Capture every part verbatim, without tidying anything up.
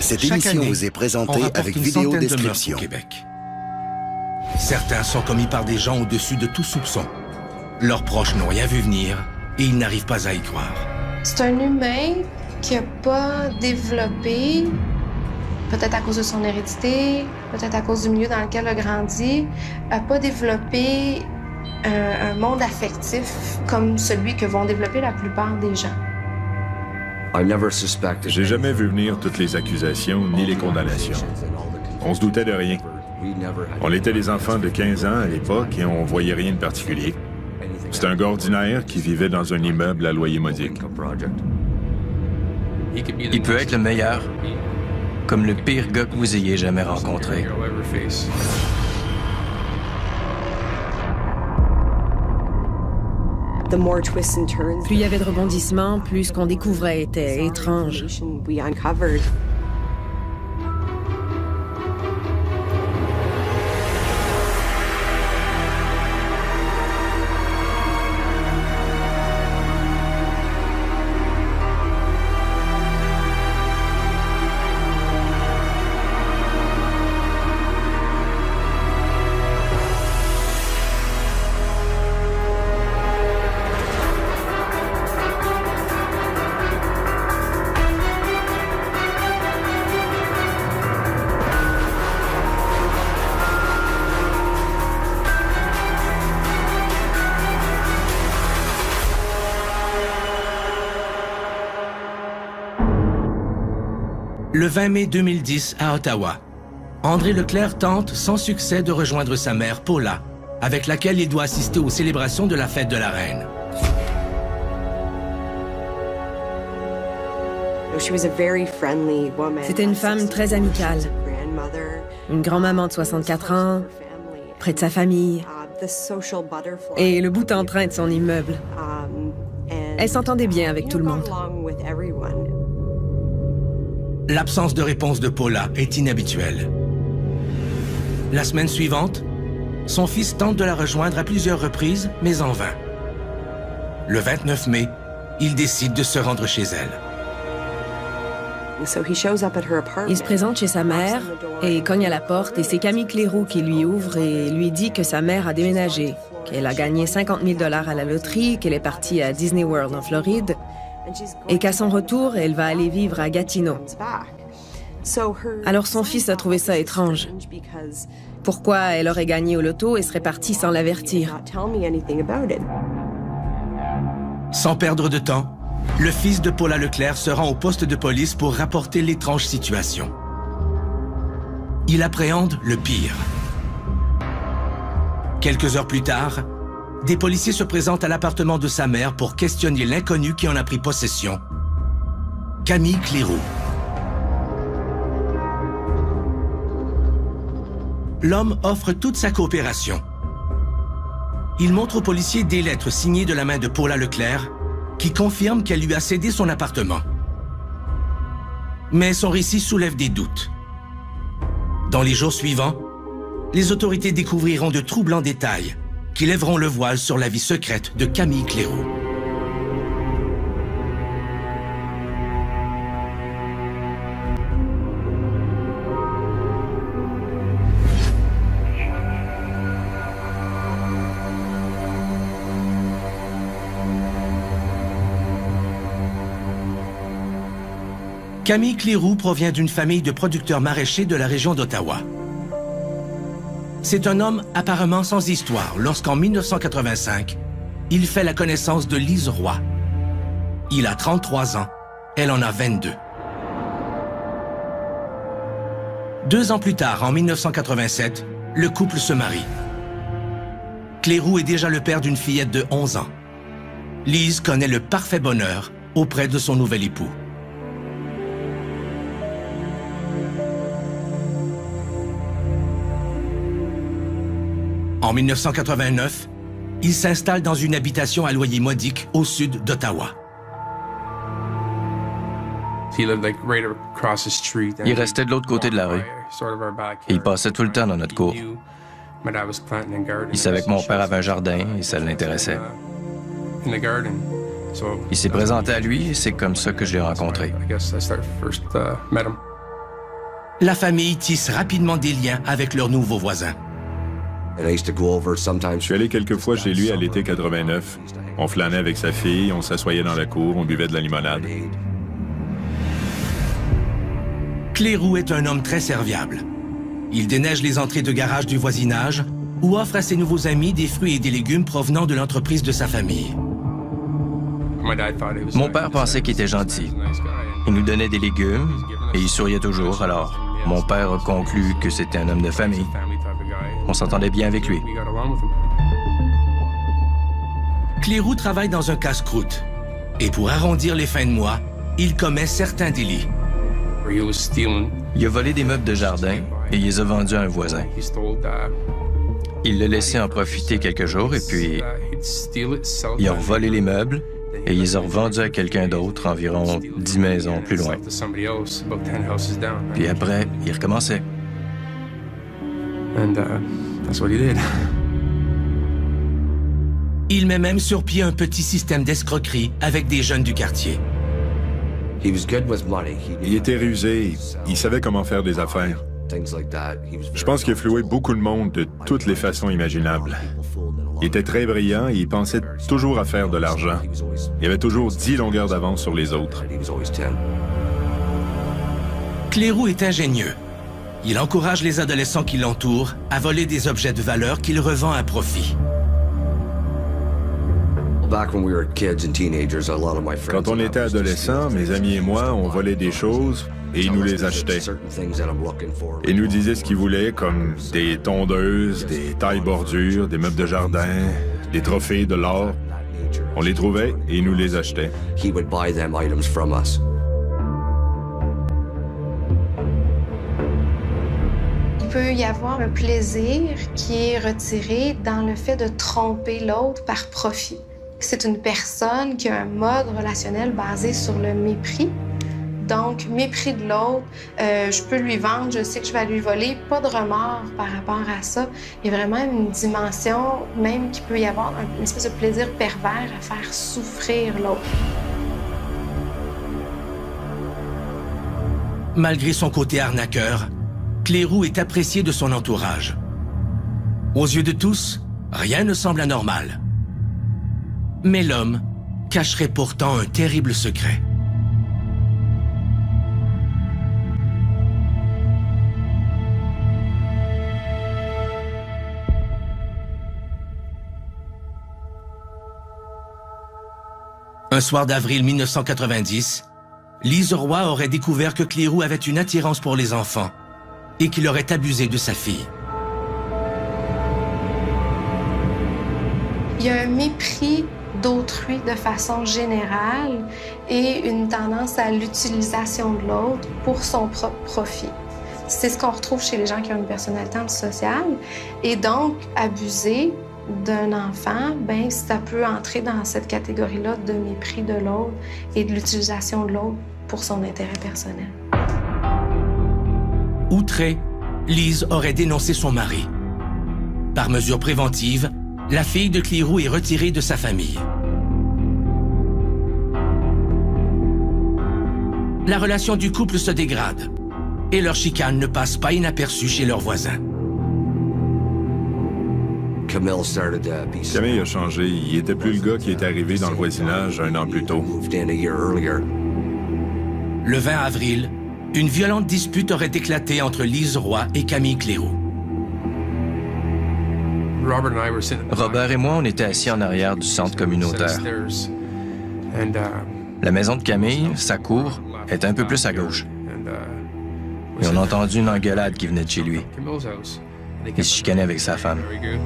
Cette Chaque émission année, vous est on présentée rapporte avec une vidéo centaine de meurtres description. au Québec. Certains sont commis par des gens au-dessus de tout soupçon. Leurs proches n'ont rien vu venir et ils n'arrivent pas à y croire. C'est un humain qui n'a pas développé, peut-être à cause de son hérédité, peut-être à cause du milieu dans lequel il a grandi, n'a pas développé un, un monde affectif comme celui que vont développer la plupart des gens. J'ai jamais vu venir toutes les accusations ni les condamnations. On se doutait de rien. On était des enfants de quinze ans à l'époque et on voyait rien de particulier. C'est un gars ordinaire qui vivait dans un immeuble à loyer modique. Il peut être le meilleur, comme le pire gars que vous ayez jamais rencontré. Plus il y avait de rebondissements, plus ce qu'on découvrait était étrange. Le vingt mai deux mille dix, à Ottawa, André Leclerc tente sans succès de rejoindre sa mère, Paula, avec laquelle il doit assister aux célébrations de la fête de la Reine. C'était une femme très amicale, une grand-maman de soixante-quatre ans, près de sa famille, et le bout en train de son immeuble. Elle s'entendait bien avec tout le monde. L'absence de réponse de Paula est inhabituelle. La semaine suivante, son fils tente de la rejoindre à plusieurs reprises, mais en vain. Le vingt-neuf mai, il décide de se rendre chez elle. Il se présente chez sa mère et cogne à la porte et c'est Camille Cléroux qui lui ouvre et lui dit que sa mère a déménagé, qu'elle a gagné cinquante mille dollars à la loterie, qu'elle est partie à Disney World en Floride et qu'à son retour, elle va aller vivre à Gatineau. Alors son fils a trouvé ça étrange. Pourquoi elle aurait gagné au loto et serait partie sans l'avertir? Sans perdre de temps, le fils de Paula Leclerc se rend au poste de police pour rapporter l'étrange situation. Il appréhende le pire. Quelques heures plus tard, des policiers se présentent à l'appartement de sa mère pour questionner l'inconnu qui en a pris possession, Camille Cléroux. L'homme offre toute sa coopération. Il montre aux policiers des lettres signées de la main de Paula Leclerc qui confirment qu'elle lui a cédé son appartement. Mais son récit soulève des doutes. Dans les jours suivants, les autorités découvriront de troublants détails qui lèveront le voile sur la vie secrète de Camille Cléroux. Camille Cléroux provient d'une famille de producteurs maraîchers de la région d'Ottawa. C'est un homme apparemment sans histoire lorsqu'en mille neuf cent quatre-vingt-cinq, il fait la connaissance de Lise Roy. Il a trente-trois ans, elle en a vingt-deux. Deux ans plus tard, en mille neuf cent quatre-vingt-sept, le couple se marie. Cléroux est déjà le père d'une fillette de onze ans. Lise connaît le parfait bonheur auprès de son nouvel époux. En mille neuf cent quatre-vingt-neuf, il s'installe dans une habitation à loyer modique au sud d'Ottawa. Il restait de l'autre côté de la rue. Et il passait tout le temps dans notre cour. Il savait que mon père avait un jardin et ça l'intéressait. Il s'est présenté à lui et c'est comme ça que je l'ai rencontré. La famille tisse rapidement des liens avec leurs nouveaux voisins. Je suis allé quelques fois chez lui à l'été quatre-vingt-neuf. On flânait avec sa fille, on s'assoyait dans la cour, on buvait de la limonade. Clérou est un homme très serviable. Il déneige les entrées de garage du voisinage ou offre à ses nouveaux amis des fruits et des légumes provenant de l'entreprise de sa famille. Mon père pensait qu'il était gentil. Il nous donnait des légumes et il souriait toujours, alors mon père a conclu que c'était un homme de famille. On s'entendait bien avec lui. Clérou travaille dans un casse-croûte et pour arrondir les fins de mois, il commet certains délits. Il a volé des meubles de jardin et il les a vendus à un voisin. Il l'a laissé en profiter quelques jours et puis il a volé les meubles et il les a revendus à quelqu'un d'autre environ dix maisons plus loin. Puis après, il recommençait. Il met même sur pied un petit système d'escroquerie avec des jeunes du quartier. Il était rusé, il savait comment faire des affaires. Je pense qu'il a floué beaucoup de monde de toutes les façons imaginables. Il était très brillant et il pensait toujours à faire de l'argent. Il avait toujours dix longueurs d'avance sur les autres. Clérou est ingénieux. Il encourage les adolescents qui l'entourent à voler des objets de valeur qu'il revend à profit. Quand on était adolescents, mes amis et moi, on volait des choses et ils nous les achetaient. Ils nous disaient ce qu'ils voulaient, comme des tondeuses, des tailles-bordures, des meubles de jardin, des trophées, de l'or. On les trouvait et ils nous les achetaient. Il peut y avoir un plaisir qui est retiré dans le fait de tromper l'autre par profit. C'est une personne qui a un mode relationnel basé sur le mépris. Donc, mépris de l'autre, euh, je peux lui vendre, je sais que je vais lui voler, pas de remords par rapport à ça. Il y a vraiment une dimension, même qu'il peut y avoir une espèce de plaisir pervers à faire souffrir l'autre. Malgré son côté arnaqueur, Clérou est apprécié de son entourage. Aux yeux de tous, rien ne semble anormal. Mais l'homme cacherait pourtant un terrible secret. Un soir d'avril mille neuf cent quatre-vingt-dix, Lise Roy aurait découvert que Clérou avait une attirance pour les enfants et qu'il aurait abusé de sa fille. Il y a un mépris d'autrui de façon générale et une tendance à l'utilisation de l'autre pour son propre profit. C'est ce qu'on retrouve chez les gens qui ont une personnalité antisociale. Et donc, abuser d'un enfant, ben, ça peut entrer dans cette catégorie-là de mépris de l'autre et de l'utilisation de l'autre pour son intérêt personnel. Outrée, Lise aurait dénoncé son mari. Par mesure préventive, la fille de Clérou est retirée de sa famille. La relation du couple se dégrade et leur chicane ne passe pas inaperçue chez leurs voisins. Camille a changé. Il était plus le gars qui est arrivé dans le voisinage un an plus tôt. Le vingt avril, une violente dispute aurait éclaté entre Lise Roy et Camille Clérou. Robert et moi, on était assis en arrière du centre communautaire. La maison de Camille, sa cour, est un peu plus à gauche. Et on a entendu une engueulade qui venait de chez lui. Il se chicanait avec sa femme.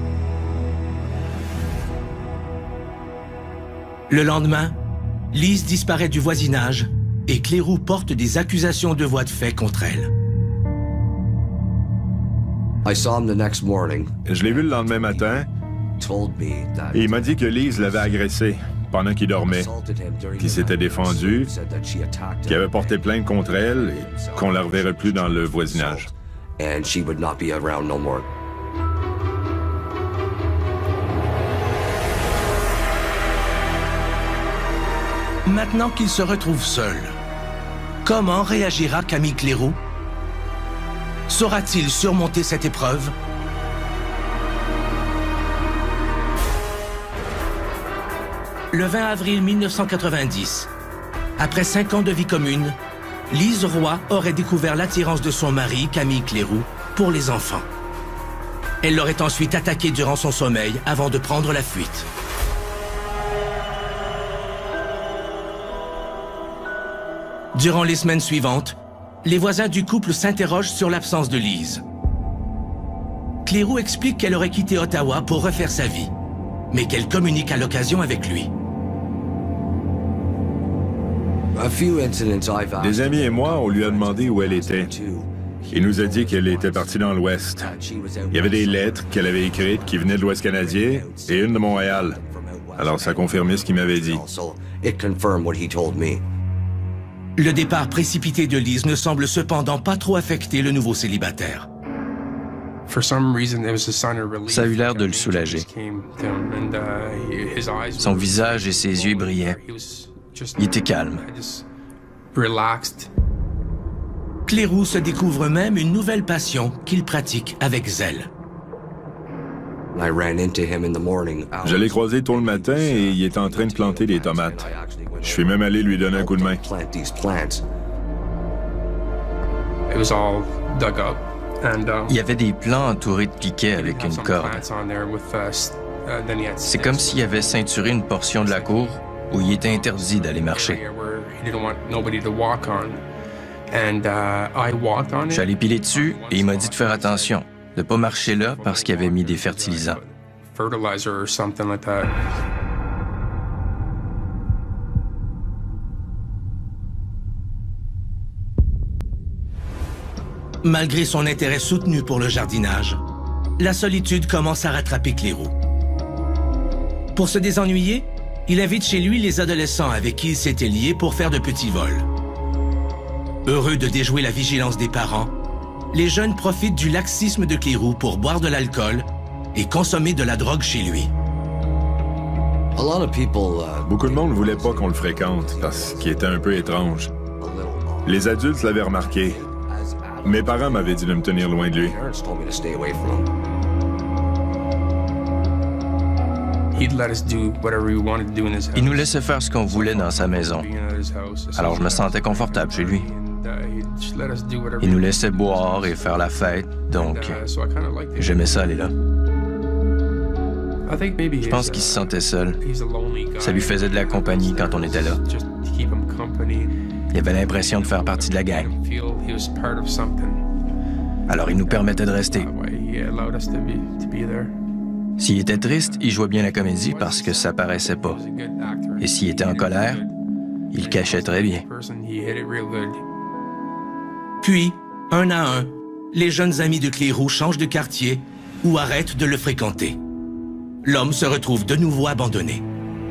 Le lendemain, Lise disparaît du voisinage et Clérou porte des accusations de voies de fait contre elle. Je l'ai vu le lendemain matin et il m'a dit que Lise l'avait agressé pendant qu'il dormait, qu'il s'était défendu, qu'il avait porté plainte contre elle et qu'on ne la reverrait plus dans le voisinage. Maintenant qu'il se retrouve seul, comment réagira Camille Clérou? Saura-t-il surmonter cette épreuve? Le vingt avril mille neuf cent quatre-vingt-dix, après cinq ans de vie commune, Lise Roy aurait découvert l'attirance de son mari, Camille Cléroux, pour les enfants. Elle l'aurait ensuite attaqué durant son sommeil avant de prendre la fuite. Durant les semaines suivantes, les voisins du couple s'interrogent sur l'absence de Lise. Cléroux explique qu'elle aurait quitté Ottawa pour refaire sa vie, mais qu'elle communique à l'occasion avec lui. Des amis et moi, on lui a demandé où elle était. Il nous a dit qu'elle était partie dans l'Ouest. Il y avait des lettres qu'elle avait écrites qui venaient de l'Ouest canadien et une de Montréal. Alors ça confirmait ce qu'il m'avait dit. Le départ précipité de Lise ne semble cependant pas trop affecter le nouveau célibataire. Ça a eu l'air de le soulager. Son visage et ses yeux brillaient. Il était calme. Cléroux se découvre même une nouvelle passion qu'il pratique avec zèle. Je l'ai croisé tôt le matin et il était en train de planter des tomates. Je suis même allé lui donner un coup de main. Il y avait des plants entourés de piquets avec une corde. C'est comme s'il avait ceinturé une portion de la cour où il était interdit d'aller marcher. Je suis allé piler dessus et il m'a dit de faire attention, de ne pas marcher là parce qu'il avait mis des fertilisants. Malgré son intérêt soutenu pour le jardinage, la solitude commence à rattraper Cléroux. Pour se désennuyer, il invite chez lui les adolescents avec qui il s'était lié pour faire de petits vols. Heureux de déjouer la vigilance des parents, les jeunes profitent du laxisme de Cléroux pour boire de l'alcool et consommer de la drogue chez lui. Beaucoup de monde ne voulait pas qu'on le fréquente parce qu'il était un peu étrange. Les adultes l'avaient remarqué. Mes parents m'avaient dit de me tenir loin de lui. Il nous laissait faire ce qu'on voulait dans sa maison. Alors je me sentais confortable chez lui. Il nous laissait boire et faire la fête, donc j'aimais ça aller là. Je pense qu'il se sentait seul. Ça lui faisait de la compagnie quand on était là. Il avait l'impression de faire partie de la gang. Alors il nous permettait de rester. S'il était triste, il jouait bien la comédie parce que ça paraissait pas. Et s'il était en colère, il le cachait très bien. Puis, un à un, les jeunes amis de Cléroux changent de quartier ou arrêtent de le fréquenter. L'homme se retrouve de nouveau abandonné.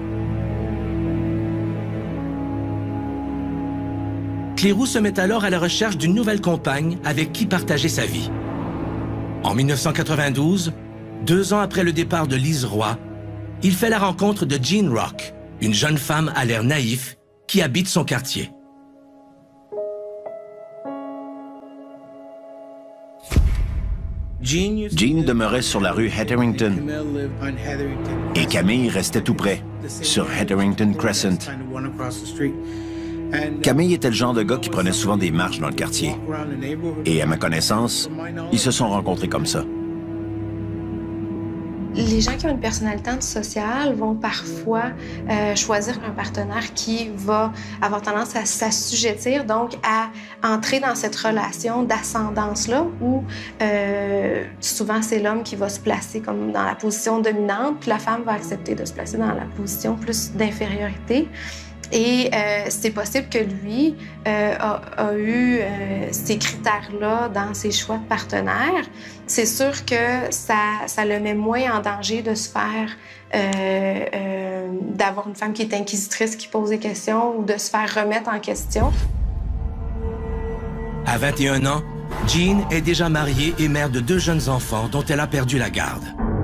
Cléroux se met alors à la recherche d'une nouvelle compagne avec qui partager sa vie. En mille neuf cent quatre-vingt-douze, deux ans après le départ de Lise Roy, il fait la rencontre de Jean Rock, une jeune femme à l'air naïf qui habite son quartier. Jean demeurait sur la rue Hetherington et Camille restait tout près, sur Hetherington Crescent. Camille était le genre de gars qui prenait souvent des marches dans le quartier. Et à ma connaissance, ils se sont rencontrés comme ça. Les gens qui ont une personnalité antisociale vont parfois euh, choisir un partenaire qui va avoir tendance à s'assujettir, donc à entrer dans cette relation d'ascendance-là, où euh, souvent c'est l'homme qui va se placer comme dans la position dominante, puis la femme va accepter de se placer dans la position plus d'infériorité. Et euh, c'est possible que lui euh, a, a eu euh, ces critères-là dans ses choix de partenaires. C'est sûr que ça, ça le met moins en danger de se faire, euh, euh, d'avoir une femme qui est inquisitrice, qui pose des questions, ou de se faire remettre en question. À vingt et un ans, Jean est déjà mariée et mère de deux jeunes enfants dont elle a perdu la garde.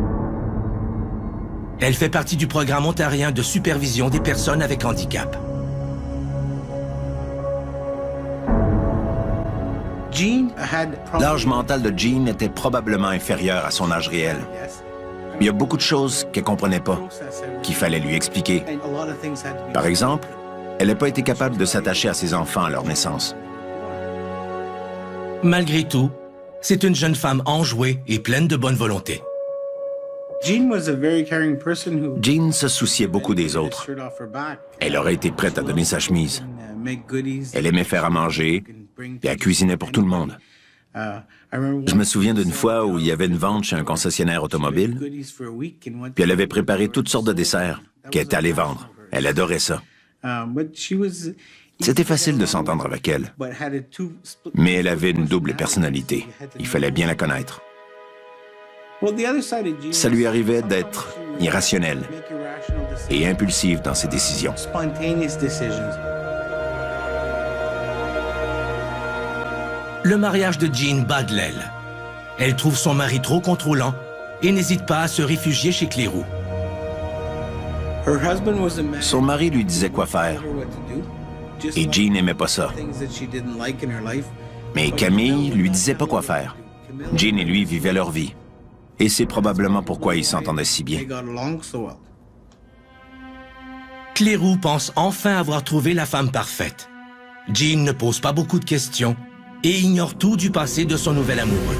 Elle fait partie du programme ontarien de supervision des personnes avec handicap. L'âge mental de Jean était probablement inférieur à son âge réel. Il y a beaucoup de choses qu'elle ne comprenait pas, qu'il fallait lui expliquer. Par exemple, elle n'a pas été capable de s'attacher à ses enfants à leur naissance. Malgré tout, c'est une jeune femme enjouée et pleine de bonne volonté. Jean se souciait beaucoup des autres. Elle aurait été prête à donner sa chemise. Elle aimait faire à manger et elle cuisinait pour tout le monde. Je me souviens d'une fois où il y avait une vente chez un concessionnaire automobile, puis elle avait préparé toutes sortes de desserts qu'elle était allée vendre. Elle adorait ça. C'était facile de s'entendre avec elle, mais elle avait une double personnalité. Il fallait bien la connaître. Ça lui arrivait d'être irrationnelle et impulsive dans ses décisions. Le mariage de Jean bat de l'aile. Elle trouve son mari trop contrôlant et n'hésite pas à se réfugier chez Cléroux. Son mari lui disait quoi faire. Et Jean n'aimait pas ça. Mais Camille lui disait pas quoi faire. Jean et lui vivaient leur vie. Et c'est probablement pourquoi ils s'entendaient si bien. Cléroux pense enfin avoir trouvé la femme parfaite. Jean ne pose pas beaucoup de questions et ignore tout du passé de son nouvel amoureux.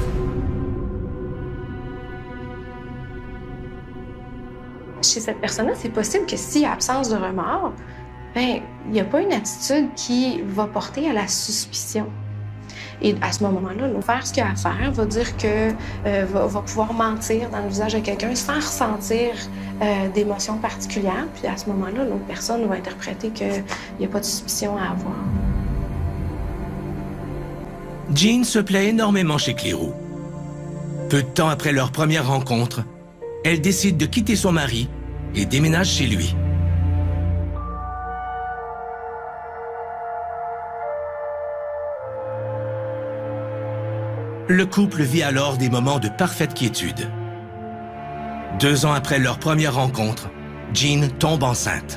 Chez cette personne-là, c'est possible que s'il y a absence de remords, ben, il n'y a pas une attitude qui va porter à la suspicion. Et à ce moment-là, là, faire ce qu'il y a à faire, va dire que euh, va, va pouvoir mentir dans le visage de quelqu'un, se faire ressentir euh, d'émotions particulières, puis à ce moment-là, l'autre personne va interpréter qu'il n'y a pas de suspicion à avoir. Jean se plaît énormément chez Cléroux. Peu de temps après leur première rencontre, elle décide de quitter son mari et déménage chez lui. Le couple vit alors des moments de parfaite quiétude. Deux ans après leur première rencontre, Jean tombe enceinte.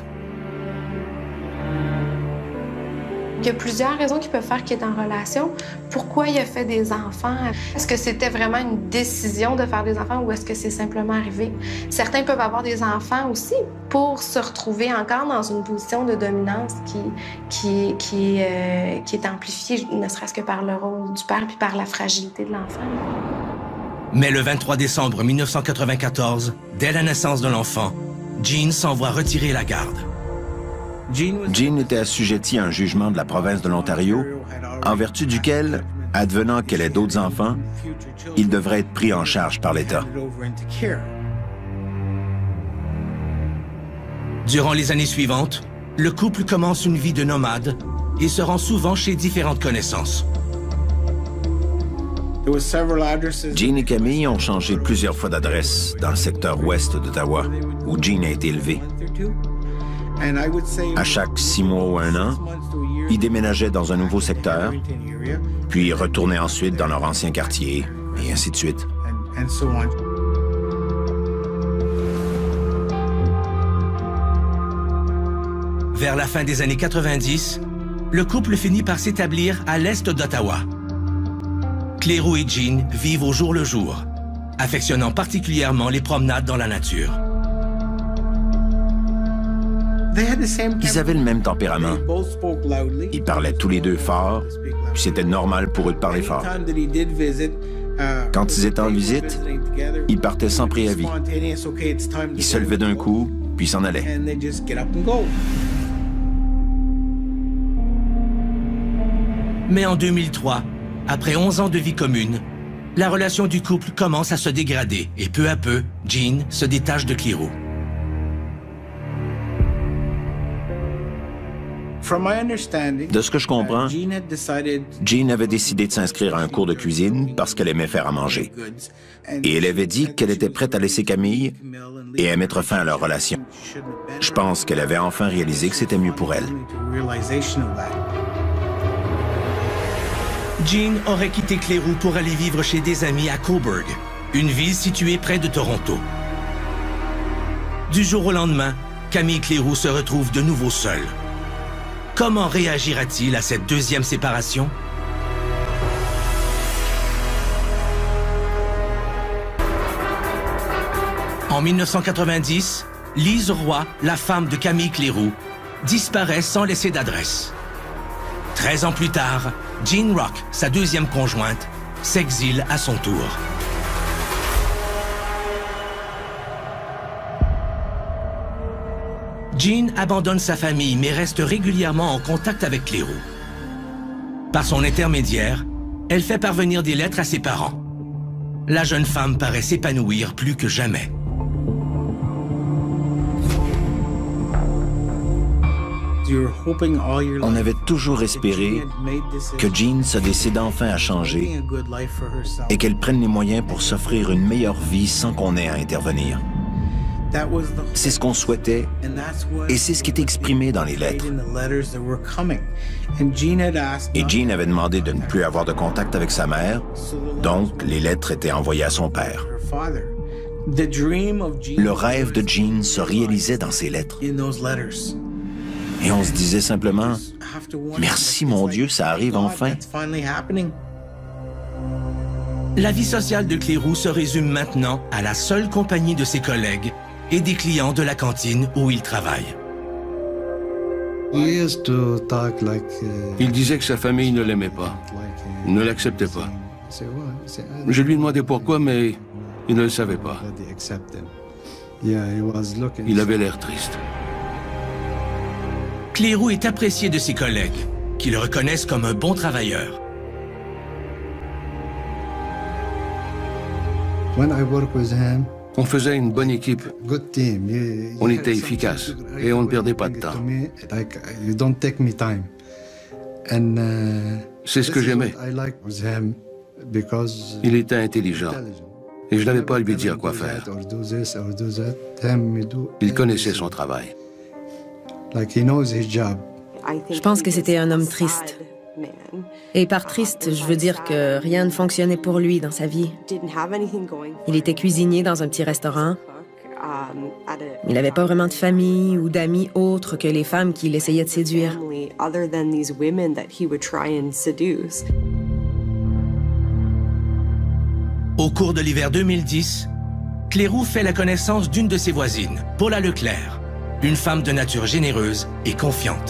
Il y a plusieurs raisons qui peuvent faire qu'il est en relation. Pourquoi il a fait des enfants? Est-ce que c'était vraiment une décision de faire des enfants ou est-ce que c'est simplement arrivé? Certains peuvent avoir des enfants aussi pour se retrouver encore dans une position de dominance qui, qui, qui, euh, qui est amplifiée, ne serait-ce que par le rôle du père puis par la fragilité de l'enfant. Mais le vingt-trois décembre mille neuf cent quatre-vingt-quatorze, dès la naissance de l'enfant, Jean s'envoie retirer la garde. Jean était assujettie à un jugement de la province de l'Ontario, en vertu duquel, advenant qu'elle ait d'autres enfants, il devrait être pris en charge par l'État. Durant les années suivantes, le couple commence une vie de nomade et se rend souvent chez différentes connaissances. Jean et Camille ont changé plusieurs fois d'adresse dans le secteur ouest d'Ottawa, où Jean a été élevée. À chaque six mois ou un an, ils déménageaient dans un nouveau secteur, puis retournaient ensuite dans leur ancien quartier, et ainsi de suite. Vers la fin des années quatre-vingt-dix, le couple finit par s'établir à l'est d'Ottawa. Cléroux et Jean vivent au jour le jour, affectionnant particulièrement les promenades dans la nature. Ils avaient le même tempérament. Ils parlaient tous les deux fort, puis c'était normal pour eux de parler fort. Quand ils étaient en visite, ils partaient sans préavis. Ils se levaient d'un coup, puis s'en allaient. Mais en deux mille trois, après onze ans de vie commune, la relation du couple commence à se dégrader et peu à peu, Jean se détache de Cléroux. De ce que je comprends, Jean avait décidé de s'inscrire à un cours de cuisine parce qu'elle aimait faire à manger. Et elle avait dit qu'elle était prête à laisser Camille et à mettre fin à leur relation. Je pense qu'elle avait enfin réalisé que c'était mieux pour elle. Jean aurait quitté Cléroux pour aller vivre chez des amis à Cobourg, une ville située près de Toronto. Du jour au lendemain, Camille Cléroux se retrouve de nouveau seule. Comment réagira-t-il à cette deuxième séparation? En mille neuf cent quatre-vingt-dix, Lise Roy, la femme de Camille Cléroux, disparaît sans laisser d'adresse. Treize ans plus tard, Jean Rock, sa deuxième conjointe, s'exile à son tour. Jean abandonne sa famille mais reste régulièrement en contact avec Cléroux. Par son intermédiaire, elle fait parvenir des lettres à ses parents. La jeune femme paraît s'épanouir plus que jamais. On avait toujours espéré que Jean se décide enfin à changer et qu'elle prenne les moyens pour s'offrir une meilleure vie sans qu'on ait à intervenir. C'est ce qu'on souhaitait et c'est ce qui est exprimé dans les lettres. Et Jean avait demandé de ne plus avoir de contact avec sa mère, donc les lettres étaient envoyées à son père. Le rêve de Jean se réalisait dans ces lettres. Et on se disait simplement, « Merci mon Dieu, ça arrive enfin. » La vie sociale de Cléroux se résume maintenant à la seule compagnie de ses collègues et des clients de la cantine où il travaille. Il disait que sa famille ne l'aimait pas, ne l'acceptait pas. Je lui demandais pourquoi, mais il ne le savait pas. Il avait l'air triste. Cléroux est apprécié de ses collègues, qui le reconnaissent comme un bon travailleur. On faisait une bonne équipe. On était efficace et on ne perdait pas de temps. C'est ce que j'aimais. Il était intelligent et je n'avais pas à lui dire quoi faire. Il connaissait son travail. Je pense que c'était un homme triste. Et par triste, je veux dire que rien ne fonctionnait pour lui dans sa vie. Il était cuisinier dans un petit restaurant. Il n'avait pas vraiment de famille ou d'amis autres que les femmes qu'il essayait de séduire. Au cours de l'hiver deux mille dix, Cléroux fait la connaissance d'une de ses voisines, Paula Leclerc, une femme de nature généreuse et confiante.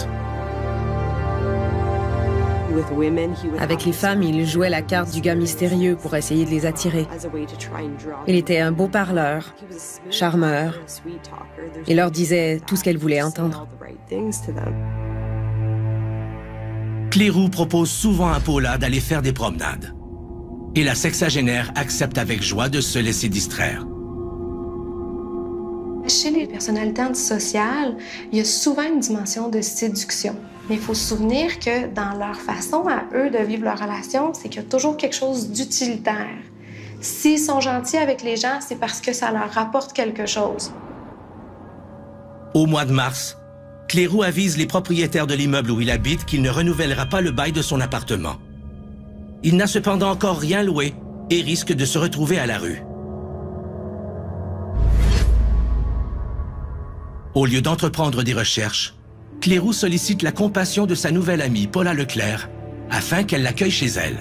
Avec les femmes, il jouait la carte du gars mystérieux pour essayer de les attirer. Il était un beau parleur, charmeur, et leur disait tout ce qu'elles voulaient entendre. Cléroux propose souvent à Paula d'aller faire des promenades. Et la sexagénaire accepte avec joie de se laisser distraire. Chez les personnalités antisociales, il y a souvent une dimension de séduction. Mais il faut se souvenir que dans leur façon à eux de vivre leur relation, c'est qu'il y a toujours quelque chose d'utilitaire. S'ils sont gentils avec les gens, c'est parce que ça leur rapporte quelque chose. Au mois de mars, Cléroux avise les propriétaires de l'immeuble où il habite qu'il ne renouvellera pas le bail de son appartement. Il n'a cependant encore rien loué et risque de se retrouver à la rue. Au lieu d'entreprendre des recherches, Cléroux sollicite la compassion de sa nouvelle amie, Paula Leclerc, afin qu'elle l'accueille chez elle.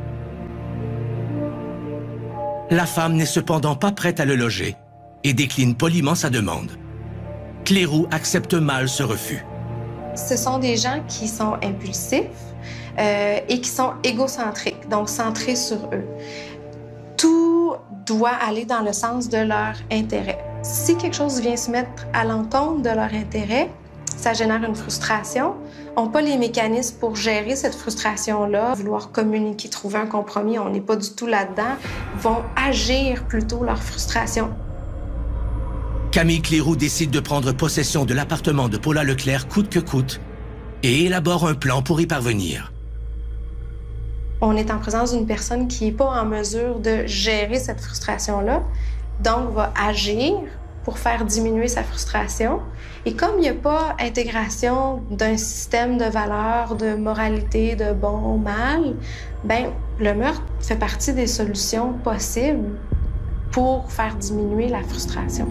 La femme n'est cependant pas prête à le loger et décline poliment sa demande. Cléroux accepte mal ce refus. Ce sont des gens qui sont impulsifs euh, et qui sont égocentriques, donc centrés sur eux. Tout doit aller dans le sens de leur intérêt. Si quelque chose vient se mettre à l'encontre de leur intérêt, ça génère une frustration. On n'a pas les mécanismes pour gérer cette frustration-là, vouloir communiquer, trouver un compromis, on n'est pas du tout là-dedans, vont agir plutôt leur frustration. Camille Cléroux décide de prendre possession de l'appartement de Paula Leclerc coûte que coûte et élabore un plan pour y parvenir. On est en présence d'une personne qui n'est pas en mesure de gérer cette frustration-là, donc va agir pour faire diminuer sa frustration. Et comme il n'y a pas intégration d'un système de valeurs, de moralité, de bon, mal, ben le meurtre fait partie des solutions possibles pour faire diminuer la frustration.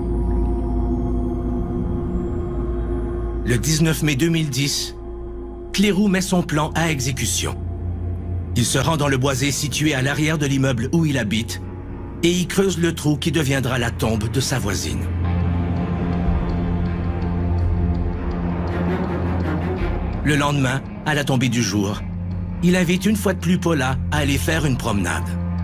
Le dix-neuf mai deux mille dix, Cléroux met son plan à exécution. Il se rend dans le boisé situé à l'arrière de l'immeuble où il habite et y creuse le trou qui deviendra la tombe de sa voisine. Le lendemain, à la tombée du jour, il invite une fois de plus Paula à aller faire une promenade.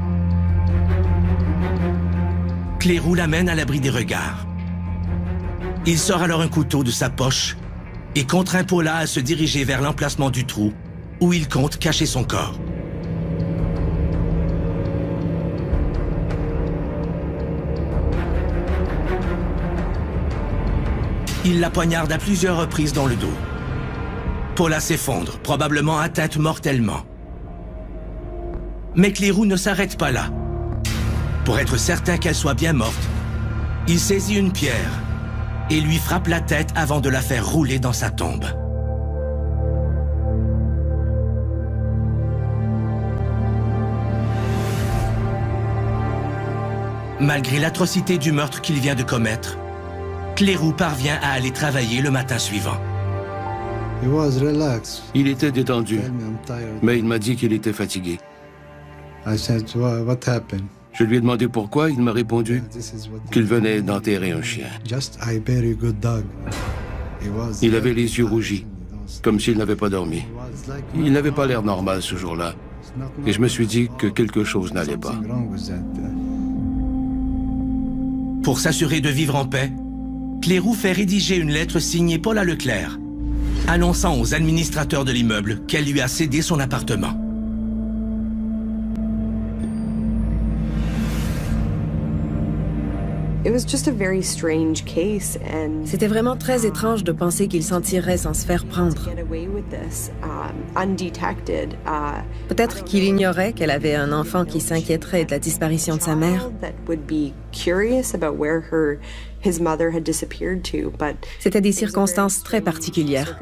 Clérou l'amène à l'abri des regards. Il sort alors un couteau de sa poche et contraint Paula à se diriger vers l'emplacement du trou où il compte cacher son corps. Il la poignarde à plusieurs reprises dans le dos. Paula s'effondre, probablement atteinte mortellement. Mais Clérou ne s'arrête pas là. Pour être certain qu'elle soit bien morte, il saisit une pierre et lui frappe la tête avant de la faire rouler dans sa tombe. Malgré l'atrocité du meurtre qu'il vient de commettre, Clérou parvient à aller travailler le matin suivant. Il était détendu, mais il m'a dit qu'il était fatigué. Je lui ai demandé pourquoi, il m'a répondu qu'il venait d'enterrer un chien. Il avait les yeux rougis, comme s'il n'avait pas dormi. Il n'avait pas l'air normal ce jour-là, et je me suis dit que quelque chose n'allait pas. Pour s'assurer de vivre en paix, Clérou fait rédiger une lettre signée Paula Leclerc, annonçant aux administrateurs de l'immeuble qu'elle lui a cédé son appartement. C'était vraiment très étrange de penser qu'il s'en tirerait sans se faire prendre. Peut-être qu'il ignorait qu'elle avait un enfant qui s'inquiéterait de la disparition de sa mère. C'était des circonstances très particulières.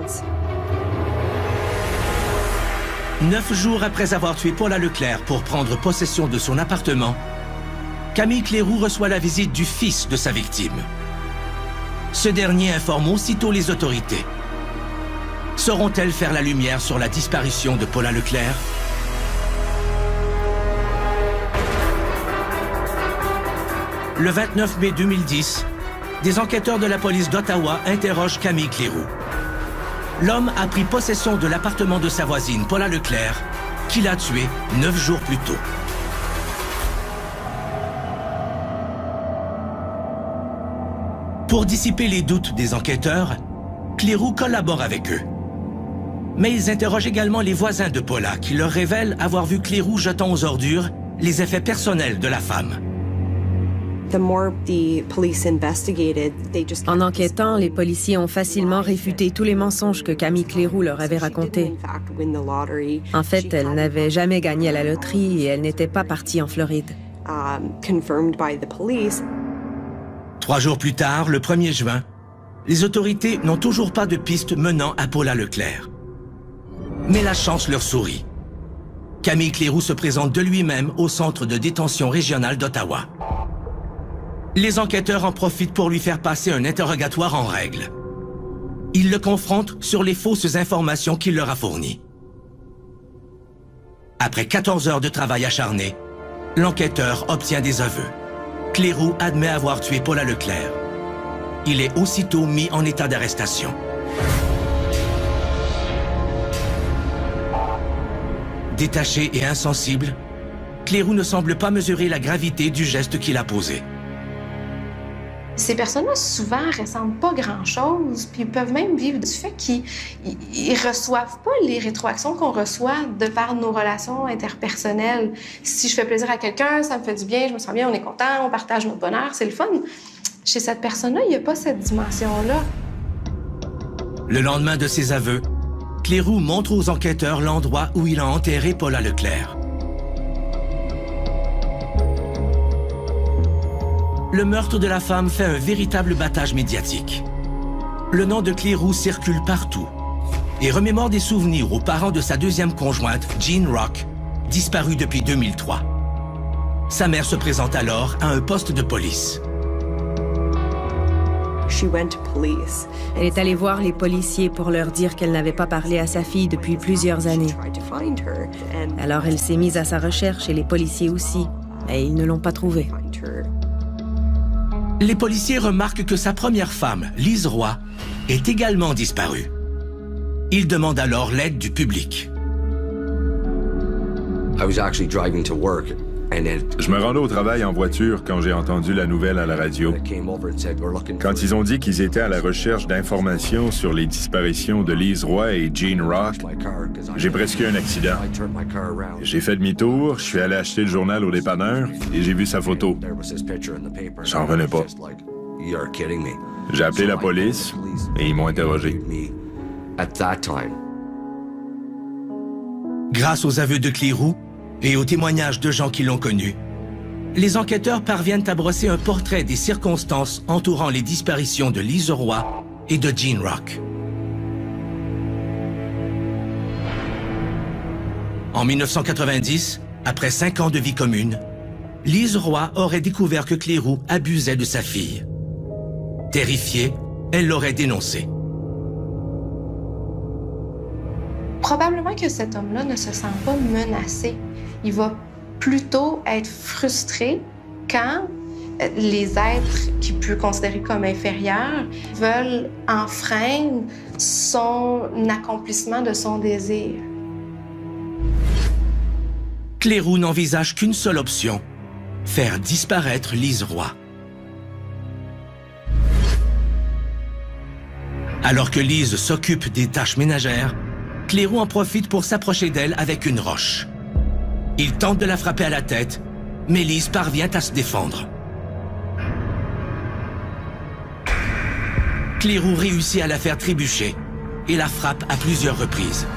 Neuf jours après avoir tué Paula Leclerc pour prendre possession de son appartement, Camille Clérou reçoit la visite du fils de sa victime. Ce dernier informe aussitôt les autorités. Sauront-elles faire la lumière sur la disparition de Paula Leclerc? Le vingt-neuf mai deux mille dix, des enquêteurs de la police d'Ottawa interrogent Camille Clérou. L'homme a pris possession de l'appartement de sa voisine, Paula Leclerc, qu'il a tué neuf jours plus tôt. Pour dissiper les doutes des enquêteurs, Clérou collabore avec eux. Mais ils interrogent également les voisins de Paula qui leur révèlent avoir vu Clérou jetant aux ordures les effets personnels de la femme. En enquêtant, les policiers ont facilement réfuté tous les mensonges que Camille Clérou leur avait racontés. En fait, elle n'avait jamais gagné à la loterie et elle n'était pas partie en Floride. Trois jours plus tard, le premier juin, les autorités n'ont toujours pas de piste menant à Paula Leclerc. Mais la chance leur sourit. Camille Clérou se présente de lui-même au centre de détention régional d'Ottawa. Les enquêteurs en profitent pour lui faire passer un interrogatoire en règle. Ils le confrontent sur les fausses informations qu'il leur a fournies. Après quatorze heures de travail acharné, l'enquêteur obtient des aveux. Clérou admet avoir tué Paula Leclerc. Il est aussitôt mis en état d'arrestation. Détaché et insensible, Clérou ne semble pas mesurer la gravité du geste qu'il a posé. Ces personnes-là, souvent, ressentent pas grand-chose, puis ils peuvent même vivre du fait qu'ils ne reçoivent pas les rétroactions qu'on reçoit de par nos relations interpersonnelles. Si je fais plaisir à quelqu'un, ça me fait du bien, je me sens bien, on est content, on partage notre bonheur, c'est le fun. Chez cette personne-là, il n'y a pas cette dimension-là. Le lendemain de ses aveux, Clérou montre aux enquêteurs l'endroit où il a enterré Paula Leclerc. Le meurtre de la femme fait un véritable battage médiatique. Le nom de Clérou circule partout et remémore des souvenirs aux parents de sa deuxième conjointe, Jean Rock, disparue depuis deux mille trois. Sa mère se présente alors à un poste de police. Elle est allée voir les policiers pour leur dire qu'elle n'avait pas parlé à sa fille depuis plusieurs années. Alors elle s'est mise à sa recherche et les policiers aussi. et ils ne l'ont pas trouvée. Les policiers remarquent que sa première femme, Liz Roy, est également disparue. Ils demandent alors l'aide du public. Je me rendais au travail en voiture quand j'ai entendu la nouvelle à la radio. Quand ils ont dit qu'ils étaient à la recherche d'informations sur les disparitions de Liz Roy et Gene Rock, j'ai presque eu un accident. J'ai fait demi-tour, je suis allé acheter le journal au dépanneur et j'ai vu sa photo. J'en revenais pas. J'ai appelé la police et ils m'ont interrogé. Grâce aux aveux de Clérou et aux témoignages de gens qui l'ont connu, les enquêteurs parviennent à brosser un portrait des circonstances entourant les disparitions de Liz Roy et de Gene Rock. En mille neuf cent quatre-vingt-dix, après cinq ans de vie commune, Liz Roy aurait découvert que Clérou abusait de sa fille. Terrifiée, elle l'aurait dénoncé. Probablement que cet homme-là ne se sent pas menacé. Il va plutôt être frustré quand les êtres qu'il peut considérer comme inférieurs veulent enfreindre son accomplissement de son désir. Clérou n'envisage qu'une seule option, faire disparaître Liz Roy. Alors que Liz s'occupe des tâches ménagères, Clérou en profite pour s'approcher d'elle avec une roche. Il tente de la frapper à la tête, mais Liz parvient à se défendre. Clérou réussit à la faire trébucher et la frappe à plusieurs reprises.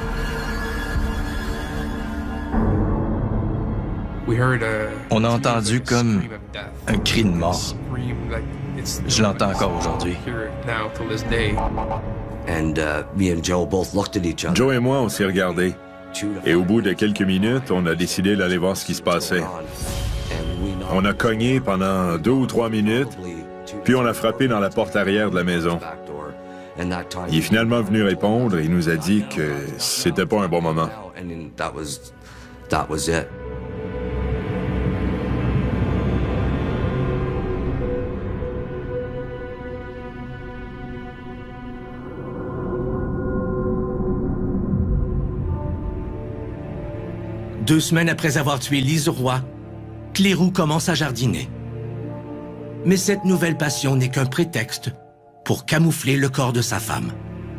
On a entendu comme un cri de mort. Je l'entends encore aujourd'hui. Joe et moi, on s'est regardés. Et au bout de quelques minutes, on a décidé d'aller voir ce qui se passait. On a cogné pendant deux ou trois minutes, puis on a frappé dans la porte arrière de la maison. Il est finalement venu répondre et il nous a dit que c'était pas un bon moment. Deux semaines après avoir tué Liz Roy, Clérou commence à jardiner. Mais cette nouvelle passion n'est qu'un prétexte pour camoufler le corps de sa femme.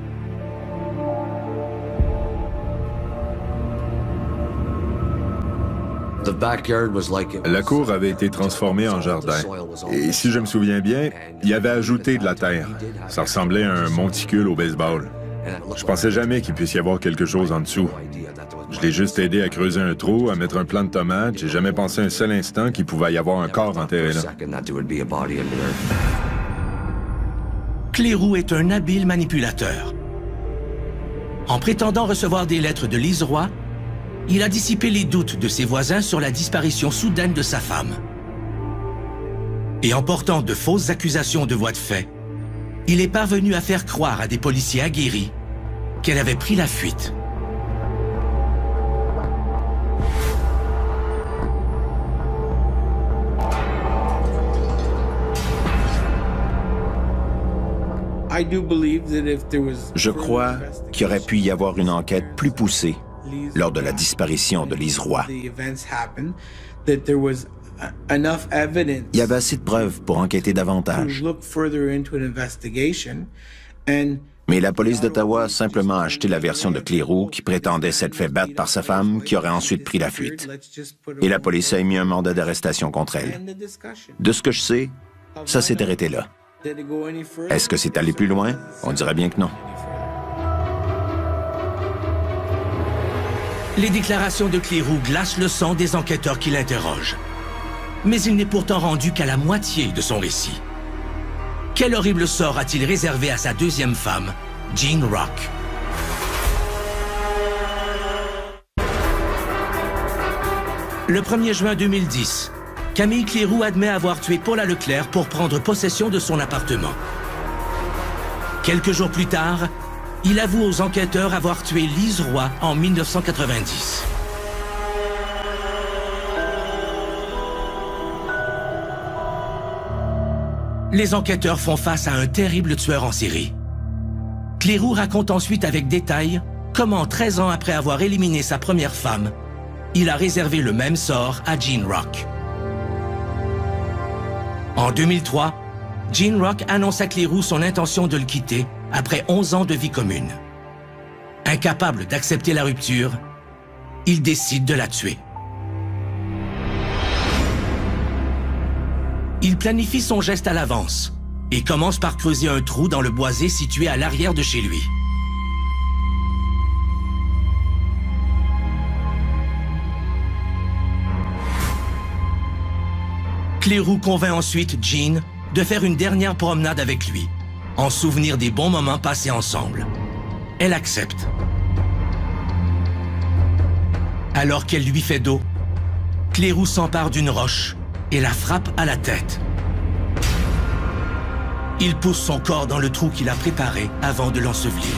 La cour avait été transformée en jardin. Et si je me souviens bien, il y avait ajouté de la terre. Ça ressemblait à un monticule au baseball. Je pensais jamais qu'il puisse y avoir quelque chose en dessous. Je l'ai juste aidé à creuser un trou, à mettre un plant de tomates. J'ai jamais pensé un seul instant qu'il pouvait y avoir un corps enterré là. Clérou est un habile manipulateur. En prétendant recevoir des lettres de Liz Roy, il a dissipé les doutes de ses voisins sur la disparition soudaine de sa femme. Et en portant de fausses accusations de voies de fait, il est parvenu à faire croire à des policiers aguerris qu'elle avait pris la fuite. Je crois qu'il aurait pu y avoir une enquête plus poussée lors de la disparition de Liz Roy. Il y avait assez de preuves pour enquêter davantage. Mais la police d'Ottawa a simplement acheté la version de Clérou qui prétendait s'être fait battre par sa femme qui aurait ensuite pris la fuite. Et la police a émis un mandat d'arrestation contre elle. De ce que je sais, ça s'est arrêté là. Est-ce que c'est allé plus loin? On dirait bien que non. Les déclarations de Clérou glacent le sang des enquêteurs qui l'interrogent. Mais il n'est pourtant rendu qu'à la moitié de son récit. Quel horrible sort a-t-il réservé à sa deuxième femme, Gene Rock? Le premier juin deux mille dix, Camille Clérou admet avoir tué Paula Leclerc pour prendre possession de son appartement. Quelques jours plus tard, il avoue aux enquêteurs avoir tué Liz Roy en mille neuf cent quatre-vingt-dix. Les enquêteurs font face à un terrible tueur en série. Clérou raconte ensuite avec détail comment, treize ans après avoir éliminé sa première femme, il a réservé le même sort à Gene Rock. En deux mille trois, Gene Rock annonce à Clérou son intention de le quitter après onze ans de vie commune. Incapable d'accepter la rupture, il décide de la tuer. Il planifie son geste à l'avance et commence par creuser un trou dans le boisé situé à l'arrière de chez lui. Clérou convainc ensuite Gene de faire une dernière promenade avec lui, en souvenir des bons moments passés ensemble. Elle accepte. Alors qu'elle lui fait dos, Clérou s'empare d'une roche et la frappe à la tête. Il pousse son corps dans le trou qu'il a préparé avant de l'ensevelir.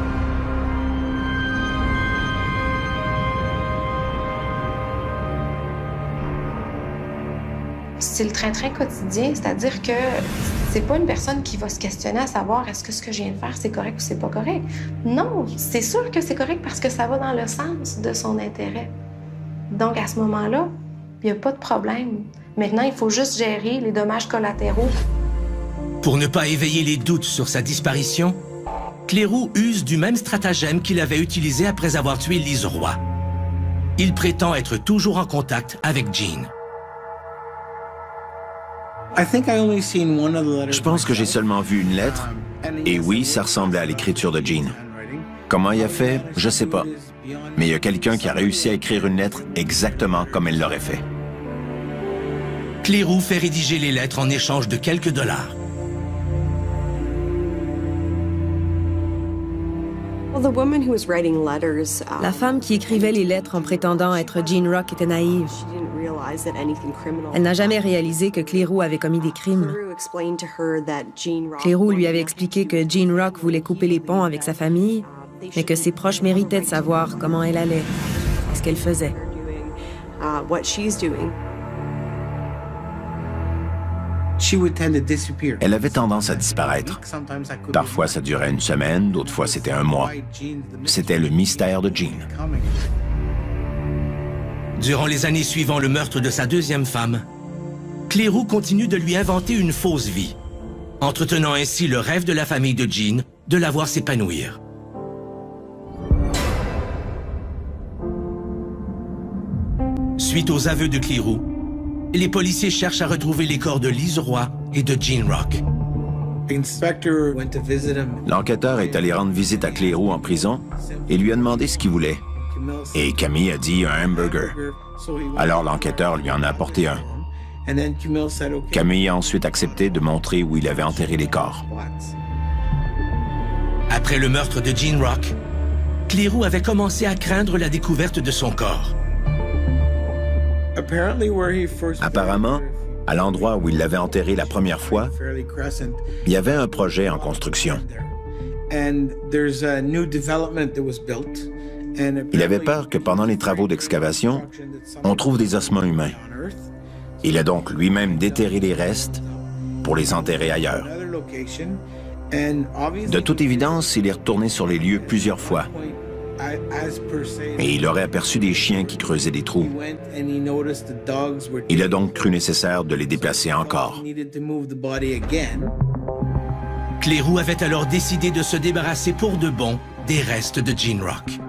C'est le train-train quotidien, c'est-à-dire que c'est pas une personne qui va se questionner à savoir est-ce que ce que je viens de faire, c'est correct ou c'est pas correct. Non, c'est sûr que c'est correct parce que ça va dans le sens de son intérêt. Donc, à ce moment-là, il n'y a pas de problème. Maintenant, il faut juste gérer les dommages collatéraux. Pour ne pas éveiller les doutes sur sa disparition, Clérou use du même stratagème qu'il avait utilisé après avoir tué Lise Roy. Il prétend être toujours en contact avec Gene. Je pense que j'ai seulement vu une lettre, et oui, ça ressemblait à l'écriture de Gene. Comment il a fait, je sais pas. Mais il y a quelqu'un qui a réussi à écrire une lettre exactement comme elle l'aurait fait. Clérou fait rédiger les lettres en échange de quelques dollars. La femme qui écrivait les lettres en prétendant être Gene Rock était naïve. Elle n'a jamais réalisé que Clérou avait commis des crimes. Clérou lui avait expliqué que Gene Rock voulait couper les ponts avec sa famille, mais que ses proches méritaient de savoir comment elle allait, ce qu'elle faisait. Elle avait tendance à disparaître. Parfois, ça durait une semaine, d'autres fois, c'était un mois. C'était le mystère de Gene. Durant les années suivant le meurtre de sa deuxième femme, Clérou continue de lui inventer une fausse vie, entretenant ainsi le rêve de la famille de Gene de la voir s'épanouir. Suite aux aveux de Clérou, les policiers cherchent à retrouver les corps de Lise Roy et de Gene Rock. L'enquêteur est allé rendre visite à Clérou en prison et lui a demandé ce qu'il voulait. Et Camille a dit un hamburger. Alors l'enquêteur lui en a apporté un. Camille a ensuite accepté de montrer où il avait enterré les corps. Après le meurtre de Gene Rock, Clérou avait commencé à craindre la découverte de son corps. Apparemment, à l'endroit où il l'avait enterré la première fois, il y avait un projet en construction. Il avait peur que pendant les travaux d'excavation, on trouve des ossements humains. Il a donc lui-même déterré les restes pour les enterrer ailleurs. De toute évidence, il est retourné sur les lieux plusieurs fois. Et il aurait aperçu des chiens qui creusaient des trous. Il a donc cru nécessaire de les déplacer encore. Clérou avait alors décidé de se débarrasser pour de bon des restes de Gene Rock.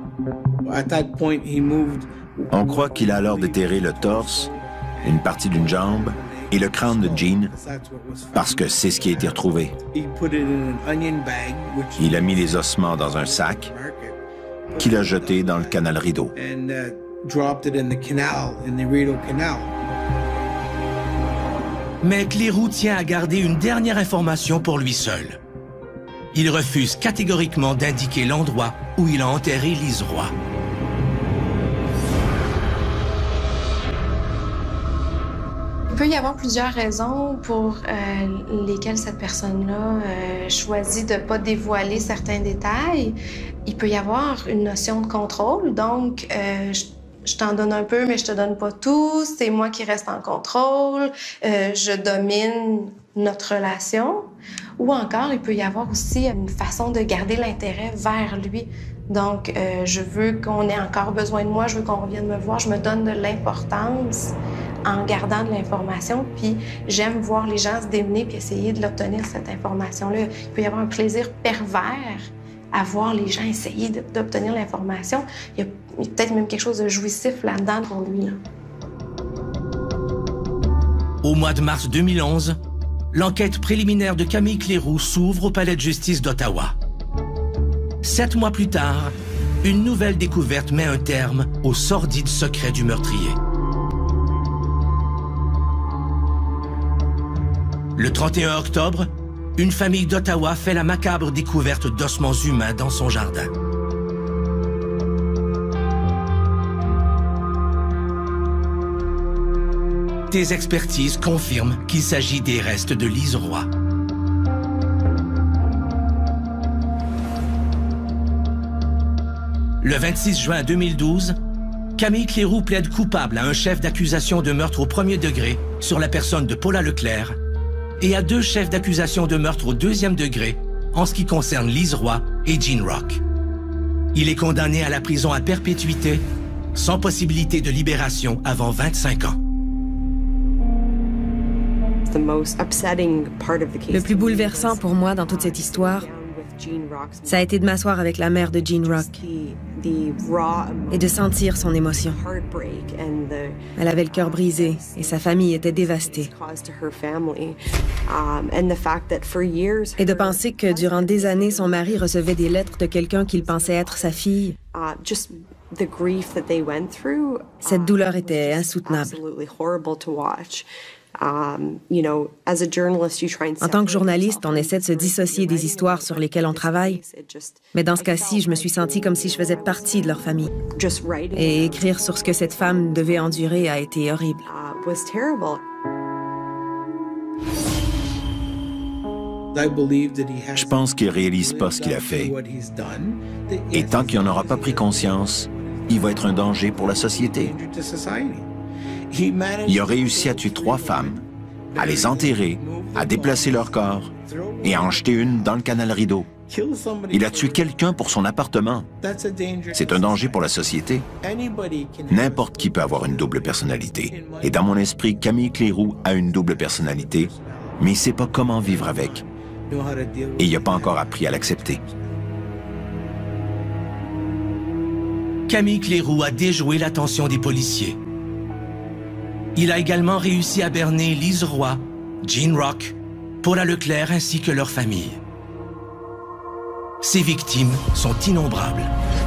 On croit qu'il a alors déterré le torse, une partie d'une jambe et le crâne de Gene, parce que c'est ce qui a été retrouvé. Il a mis les ossements dans un sac qu'il a jeté dans le canal Rideau. Mais Clérou tient à garder une dernière information pour lui seul. Il refuse catégoriquement d'indiquer l'endroit où il a enterré Lise Roy. Il peut y avoir plusieurs raisons pour euh, lesquelles cette personne-là euh, choisit de ne pas dévoiler certains détails. Il peut y avoir une notion de contrôle, donc euh, je, je t'en donne un peu, mais je te donne pas tout, c'est moi qui reste en contrôle, euh, je domine notre relation. Ou encore, il peut y avoir aussi une façon de garder l'intérêt vers lui. Donc, euh, je veux qu'on ait encore besoin de moi, je veux qu'on revienne me voir, je me donne de l'importance en gardant de l'information, puis j'aime voir les gens se démener puis essayer de l'obtenir, cette information-là. Il peut y avoir un plaisir pervers à voir les gens essayer d'obtenir l'information. Il y a, a peut-être même quelque chose de jouissif là-dedans pour lui. Là. Au mois de mars deux mille onze, l'enquête préliminaire de Camille Cléroux s'ouvre au palais de justice d'Ottawa. Sept mois plus tard, une nouvelle découverte met un terme au sordide secret du meurtrier. Le trente et un octobre, une famille d'Ottawa fait la macabre découverte d'ossements humains dans son jardin. Des expertises confirment qu'il s'agit des restes de Lise Roy. Le vingt-six juin deux mille douze, Camille Cléroux plaide coupable à un chef d'accusation de meurtre au premier degré sur la personne de Paula Leclerc et à deux chefs d'accusation de meurtre au deuxième degré en ce qui concerne Lise Roy et Gene Rock. Il est condamné à la prison à perpétuité, sans possibilité de libération avant vingt-cinq ans. Le plus bouleversant pour moi dans toute cette histoire, ça a été de m'asseoir avec la mère de Gene Rock et de sentir son émotion. Elle avait le cœur brisé et sa famille était dévastée. Et de penser que durant des années, son mari recevait des lettres de quelqu'un qu'il pensait être sa fille. Cette douleur était insoutenable. En tant que journaliste, on essaie de se dissocier des histoires sur lesquelles on travaille. Mais dans ce cas-ci, je me suis sentie comme si je faisais partie de leur famille. Et écrire sur ce que cette femme devait endurer a été horrible. Je pense qu'il ne réalise pas ce qu'il a fait. Et tant qu'il n'en aura pas pris conscience, il va être un danger pour la société. Il a réussi à tuer trois femmes, à les enterrer, à déplacer leur corps et à en jeter une dans le canal Rideau. Il a tué quelqu'un pour son appartement. C'est un danger pour la société. N'importe qui peut avoir une double personnalité. Et dans mon esprit, Camille Cléroux a une double personnalité, mais il ne sait pas comment vivre avec. Et il n'a pas encore appris à l'accepter. Camille Cléroux a déjoué l'attention des policiers. Il a également réussi à berner Lise Roy, Gene Rock, Paula Leclerc ainsi que leur famille. Ces victimes sont innombrables.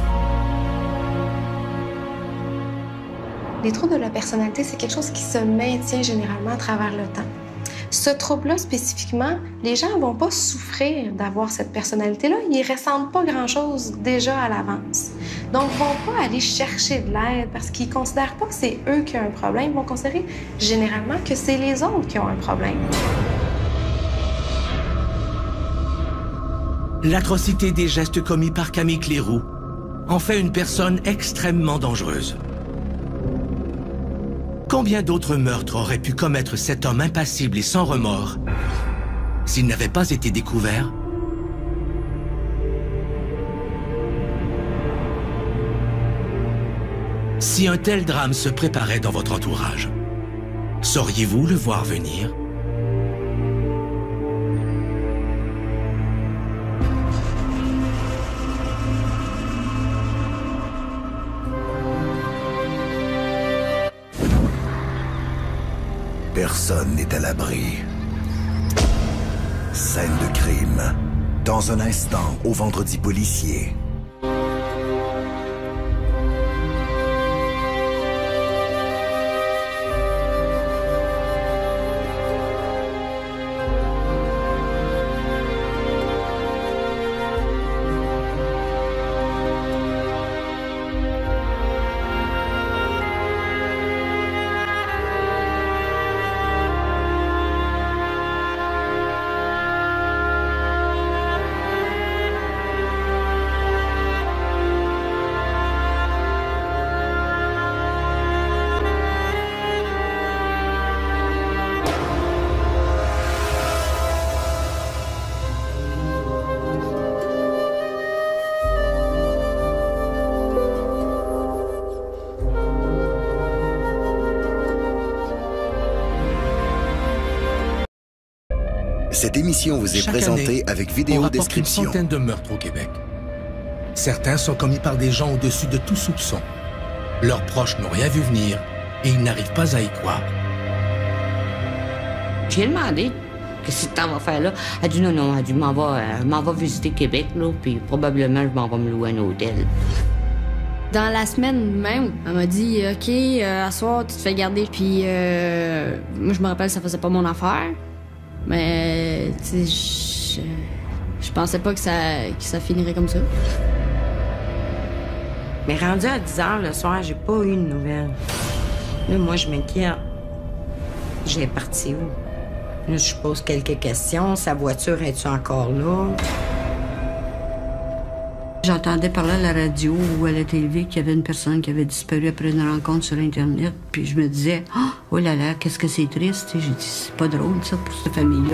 Les troubles de la personnalité, c'est quelque chose qui se maintient généralement à travers le temps. Ce trouble-là, spécifiquement, les gens ne vont pas souffrir d'avoir cette personnalité-là. Ils ne ressentent pas grand-chose déjà à l'avance. Donc, ils ne vont pas aller chercher de l'aide parce qu'ils ne considèrent pas que c'est eux qui ont un problème. Ils vont considérer généralement que c'est les autres qui ont un problème. L'atrocité des gestes commis par Camille Cléroux en fait une personne extrêmement dangereuse. Combien d'autres meurtres aurait pu commettre cet homme impassible et sans remords s'il n'avait pas été découvert? Si un tel drame se préparait dans votre entourage, sauriez-vous le voir venir? Personne n'est à l'abri. Scène de crime. Dans un instant, au Vendredi policier. Cette émission vous est Chaque présentée année, avec vidéo on description. une centaine de meurtres au Québec. Certains sont commis par des gens au-dessus de tout soupçon. Leurs proches n'ont rien vu venir et ils n'arrivent pas à y croire. J'ai demandé qu'est-ce que tu vas faire là. Elle a dit non, non, elle a dit m'en va, euh, m'en va visiter Québec, là, puis probablement je m'en vais me louer un hôtel. Dans la semaine même, elle m'a dit OK, euh, à soir, tu te fais garder. Puis euh, moi, je me rappelle, ça faisait pas mon affaire. Mais, tu sais, je, je pensais pas que ça, que ça finirait comme ça. Mais rendu à dix heures le soir, j'ai pas eu de nouvelles. Là, moi, je m'inquiète. J'ai parti où? Là, je pose quelques questions. Sa voiture, est-tu encore là? J'entendais parler à la radio ou à la télé qu'il y avait une personne qui avait disparu après une rencontre sur Internet. Puis je me disais, oh là là, qu'est-ce que c'est triste. J'ai dit, c'est pas drôle, ça, pour cette famille-là.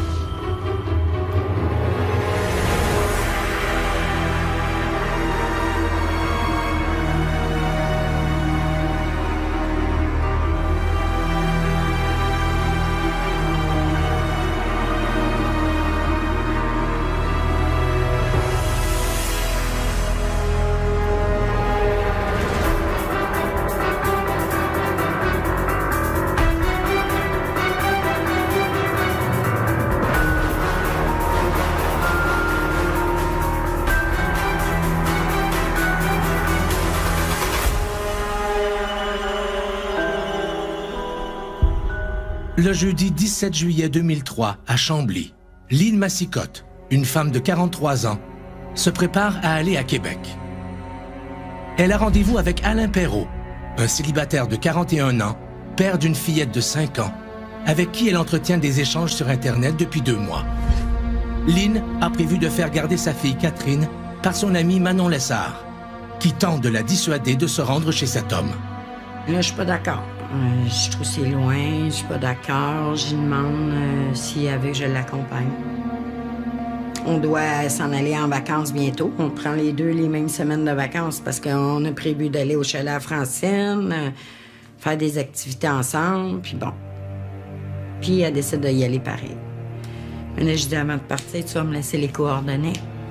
Le jeudi dix-sept juillet deux mille trois, à Chambly, Lynn Massicotte, une femme de quarante-trois ans, se prépare à aller à Québec. Elle a rendez-vous avec Alain Perrault, un célibataire de quarante et un ans, père d'une fillette de cinq ans, avec qui elle entretient des échanges sur Internet depuis deux mois. Lynn a prévu de faire garder sa fille Catherine par son amie Manon Lessard, qui tente de la dissuader de se rendre chez cet homme. Là, je suis pas d'accord. Euh, je trouve que c'est loin, je suis pas d'accord. Je lui demande euh, si elle veut que je l'accompagne. On doit s'en aller en vacances bientôt. On prend les deux les mêmes semaines de vacances parce qu'on a prévu d'aller au chalet à Francine, euh, faire des activités ensemble, puis bon. Puis elle décide d'y aller pareil. Mais là, je dis avant de partir, tu vas me laisser les coordonnées.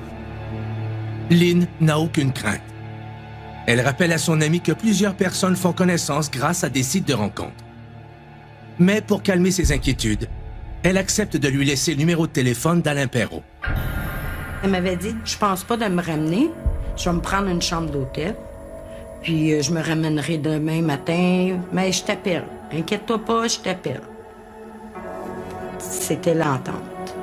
Lynn n'a aucune crainte. Elle rappelle à son amie que plusieurs personnes font connaissance grâce à des sites de rencontres. Mais pour calmer ses inquiétudes, elle accepte de lui laisser le numéro de téléphone d'Alain Perrault. Elle m'avait dit, je pense pas de me ramener, je vais me prendre une chambre d'hôtel, puis euh, je me ramènerai demain matin, mais je t'appelle. Inquiète-toi pas, je t'appelle. C'était l'entente.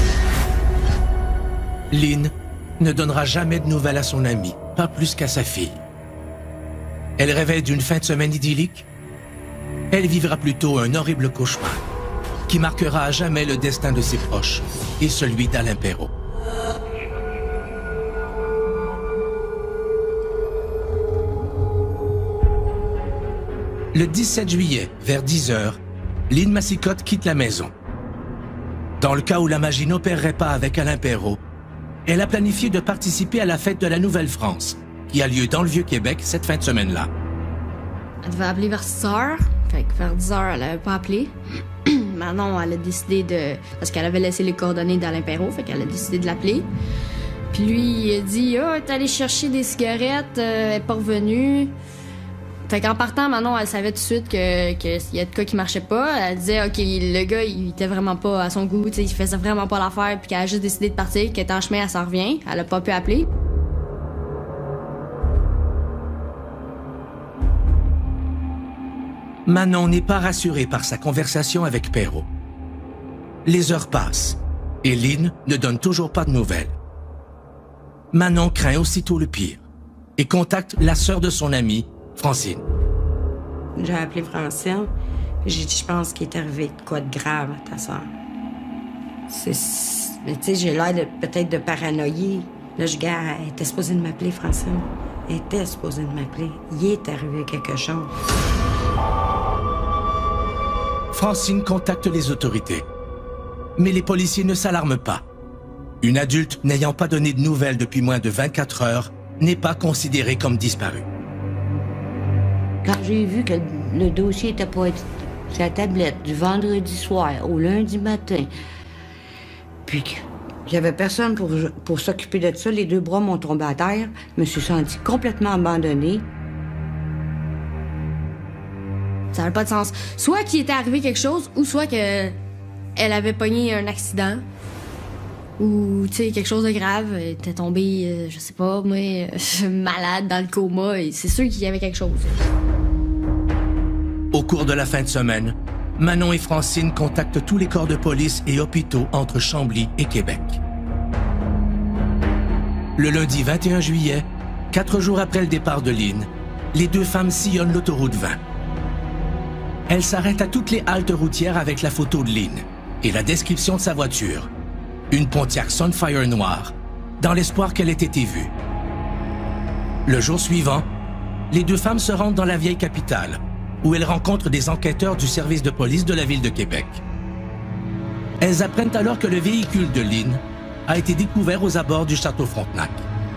Lynn ne donnera jamais de nouvelles à son amie, pas plus qu'à sa fille. Elle rêvait d'une fin de semaine idyllique. Elle vivra plutôt un horrible cauchemar qui marquera à jamais le destin de ses proches et celui d'Alain Perrault. Le dix-sept juillet, vers dix heures, Lynn Massicotte quitte la maison. Dans le cas où la magie n'opérerait pas avec Alain Perrault, elle a planifié de participer à la fête de la Nouvelle-France, qui a lieu dans le Vieux-Québec cette fin de semaine-là. Elle devait appeler vers six heures. Fait que vers dix heures, elle n'avait pas appelé. Manon, elle a décidé de... Parce qu'elle avait laissé les coordonnées d'Alain Perrault, fait qu'elle a décidé de l'appeler. Puis lui, il a dit « Ah, oh, t'es allé chercher des cigarettes, euh, elle n'est pas revenue. » Fait qu'en partant, Manon, elle savait tout de suite que, que y a de quoi qui marchait pas. Elle disait, OK, le gars, il était vraiment pas à son goût, tu sais, il faisait vraiment pas l'affaire, puis qu'elle a juste décidé de partir, qu'elle était en chemin, elle s'en revient. Elle a pas pu appeler. Manon n'est pas rassurée par sa conversation avec Perrault. Les heures passent, et Lynn ne donne toujours pas de nouvelles. Manon craint aussitôt le pire, et contacte la sœur de son amie, Francine. J'ai appelé Francine. J'ai dit, je pense qu'il est arrivé de quoi de grave à ta soeur. C'est... Mais tu sais, j'ai l'air de, peut-être de paranoïer. Là, je gars, elle était supposée de m'appeler, Francine. Elle était supposée de m'appeler. Il est arrivé quelque chose. Francine contacte les autorités. Mais les policiers ne s'alarment pas. Une adulte n'ayant pas donné de nouvelles depuis moins de vingt-quatre heures n'est pas considérée comme disparue. Quand j'ai vu que le dossier était pas sur la tablette du vendredi soir au lundi matin, Puis il n'y avait personne pour, pour s'occuper de ça. Les deux bras m'ont tombé à terre. Je me suis sentie complètement abandonnée. Ça n'avait pas de sens. Soit qu'il était arrivé quelque chose, ou soit que elle avait pogné un accident. Ou, tu sais, quelque chose de grave. Elle était tombée, euh, je sais pas, moi, euh, malade dans le coma. Et c'est sûr qu'il y avait quelque chose. Au cours de la fin de semaine, Manon et Francine contactent tous les corps de police et hôpitaux entre Chambly et Québec. Le lundi vingt et un juillet, quatre jours après le départ de Lynn, les deux femmes sillonnent l'autoroute vingt. Elles s'arrêtent à toutes les haltes routières avec la photo de Lynn et la description de sa voiture, une Pontiac Sunfire noire, dans l'espoir qu'elle ait été vue. Le jour suivant, les deux femmes se rendent dans la vieille capitale, où elles rencontrent des enquêteurs du service de police de la ville de Québec. Elles apprennent alors que le véhicule de Lynn a été découvert aux abords du château Frontenac.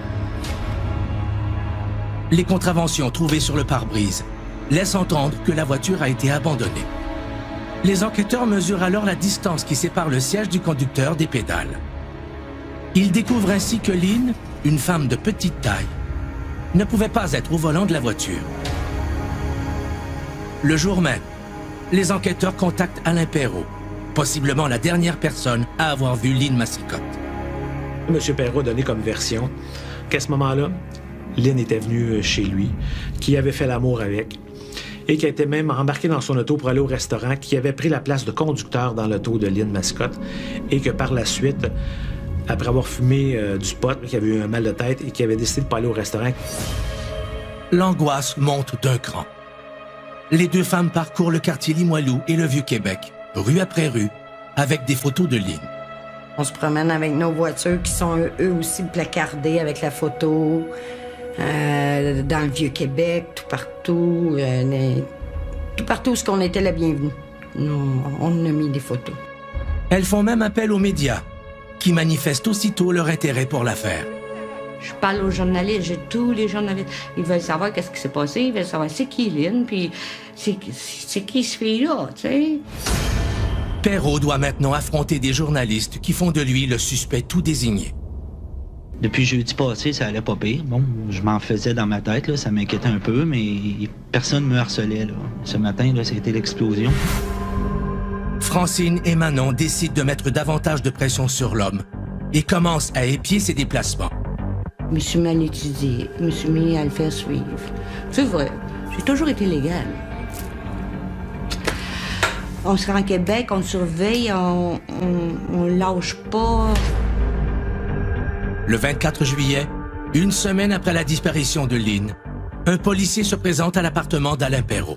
Les contraventions trouvées sur le pare-brise laissent entendre que la voiture a été abandonnée. Les enquêteurs mesurent alors la distance qui sépare le siège du conducteur des pédales. Ils découvrent ainsi que Lynn, une femme de petite taille, ne pouvait pas être au volant de la voiture. Le jour même, les enquêteurs contactent Alain Perrault, possiblement la dernière personne à avoir vu Lynn Massicotte. M. Perrault a donné comme version qu'à ce moment-là, Lynn était venue chez lui, qu'il avait fait l'amour avec, et qui était même embarqué dans son auto pour aller au restaurant, qui avait pris la place de conducteur dans l'auto de Lynn Massicotte, et que par la suite, après avoir fumé euh, du pot, qu'il avait eu un mal de tête et qu'il avait décidé de ne pas aller au restaurant. L'angoisse monte d'un cran. Les deux femmes parcourent le quartier Limoilou et le Vieux-Québec, rue après rue, avec des photos de Lynn. On se promène avec nos voitures qui sont eux aussi placardées avec la photo, euh, dans le Vieux-Québec, tout partout, euh, tout partout où on était la bienvenue. Nous, on a mis des photos. Elles font même appel aux médias, qui manifestent aussitôt leur intérêt pour l'affaire. Je parle aux journalistes, j'ai tous les journalistes. Ils veulent savoir qu'est-ce qui s'est passé, ils veulent savoir c'est qui Lynn, puis c'est qui ce fille-là, tu sais. Perrault doit maintenant affronter des journalistes qui font de lui le suspect tout désigné. Depuis jeudi passé, ça allait pas pire. Bon, je m'en faisais dans ma tête, là, ça m'inquiétait un peu, mais personne me harcelait, là. Ce matin, là, ça a été l'explosion. Francine et Manon décident de mettre davantage de pression sur l'homme et commencent à épier ses déplacements. Je me suis mal étudiée, je me suis mis à le faire suivre. C'est vrai, j'ai toujours été légale. On se rend à Québec, on surveille, on, on, on lâche pas. Le vingt-quatre juillet, une semaine après la disparition de Lynn, un policier se présente à l'appartement d'Alain Perrault.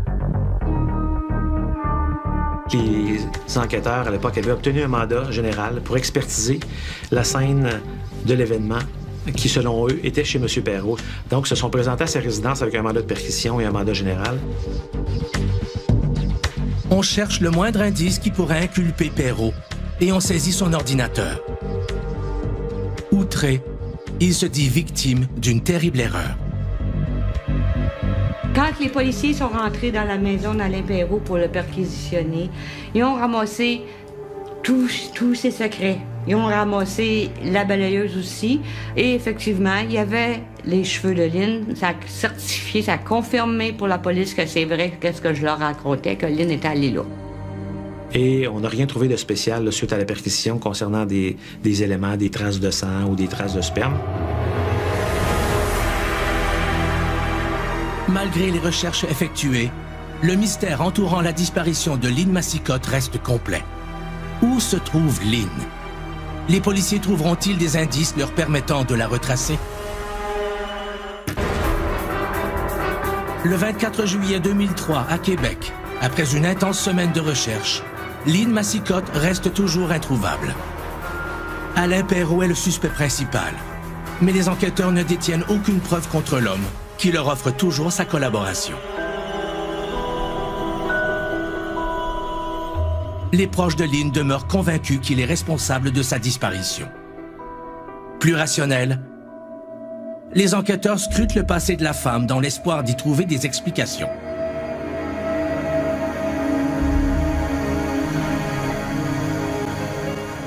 Les enquêteurs, à l'époque, avaient obtenu un mandat général pour expertiser la scène de l'événement qui, selon eux, était chez M. Perrault. Donc, se sont présentés à sa résidence avec un mandat de perquisition et un mandat général. On cherche le moindre indice qui pourrait inculper Perrault et on saisit son ordinateur. Outré, il se dit victime d'une terrible erreur. Quand les policiers sont rentrés dans la maison d'Alain Perrault pour le perquisitionner, ils ont ramassé tous, tous ses secrets. Ils ont ramassé la balayeuse aussi. Et effectivement, il y avait les cheveux de Lynn. Ça a certifié, ça a confirmé pour la police que c'est vrai qu'est-ce que je leur racontais, que Lynn était allée là. Et on n'a rien trouvé de spécial là, suite à la perquisition concernant des, des éléments, des traces de sang ou des traces de sperme. Malgré les recherches effectuées, le mystère entourant la disparition de Lynn Massicotte reste complet. Où se trouve Lynn? Les policiers trouveront-ils des indices leur permettant de la retracer? Le vingt-quatre juillet deux mille trois, à Québec, après une intense semaine de recherche, Lynn Massicotte reste toujours introuvable. Alain Perrault est le suspect principal, mais les enquêteurs ne détiennent aucune preuve contre l'homme, qui leur offre toujours sa collaboration. Les proches de Lynn demeurent convaincus qu'il est responsable de sa disparition. Plus rationnel, les enquêteurs scrutent le passé de la femme dans l'espoir d'y trouver des explications.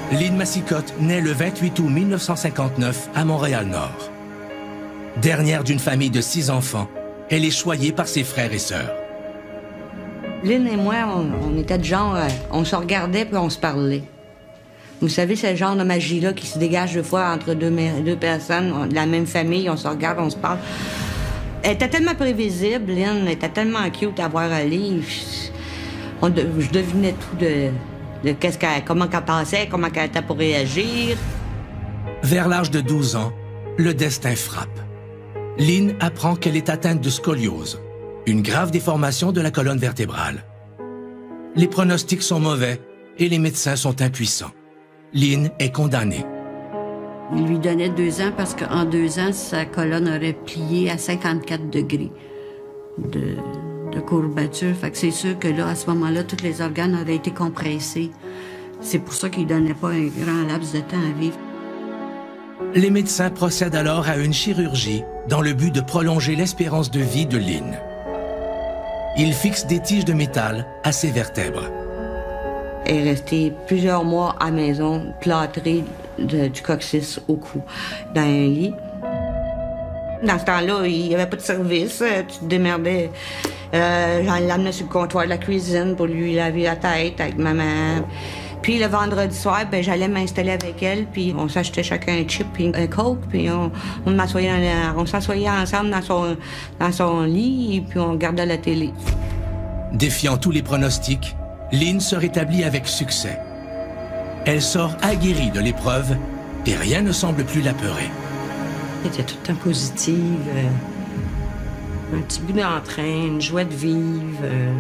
Lynn Massicotte naît le vingt-huit août mille neuf cent cinquante-neuf à Montréal-Nord. Dernière d'une famille de six enfants, elle est choyée par ses frères et sœurs. Lynn et moi, on, on était de genre, euh, on se regardait puis on se parlait. Vous savez, c'est le genre de magie-là qui se dégage deux fois entre deux, deux personnes de la même famille, on se regarde, on se parle. Elle était tellement prévisible, Lynn, elle était tellement cute à voir aller. On, je devinais tout de... de qu'est-ce qu'elle, comment qu'elle pensait, comment qu'elle était pour réagir. Vers l'âge de douze ans, le destin frappe. Lynn apprend qu'elle est atteinte de scoliose, une grave déformation de la colonne vertébrale. Les pronostics sont mauvais et les médecins sont impuissants. Lynn est condamnée. Il lui donnait deux ans parce qu'en deux ans, sa colonne aurait plié à cinquante-quatre degrés de... de courbature. Fait que c'est sûr que là, à ce moment-là, tous les organes auraient été compressés. C'est pour ça qu'il ne donnait pas un grand laps de temps à vivre. Les médecins procèdent alors à une chirurgie dans le but de prolonger l'espérance de vie de Lynn. Ils fixent des tiges de métal à ses vertèbres. Elle est restée plusieurs mois à la maison, plâtrée de, du coccyx au cou, dans un lit. Dans ce temps-là, il n'y avait pas de service. Tu te démerdais. Euh, j'en l'amenais sur le comptoir de la cuisine pour lui laver la tête avec maman. Puis le vendredi soir, ben, j'allais m'installer avec elle, puis on s'achetait chacun un chip puis un coke, puis on, on m'assoyait, on s'assoyait ensemble dans son, dans son lit, et puis on regardait la télé. Défiant tous les pronostics, Lynn se rétablit avec succès. Elle sort aguerrie de l'épreuve et rien ne semble plus l'apeurer. Elle était tout le temps positive, euh, un petit bout d'entrain, une joie de vivre. Euh,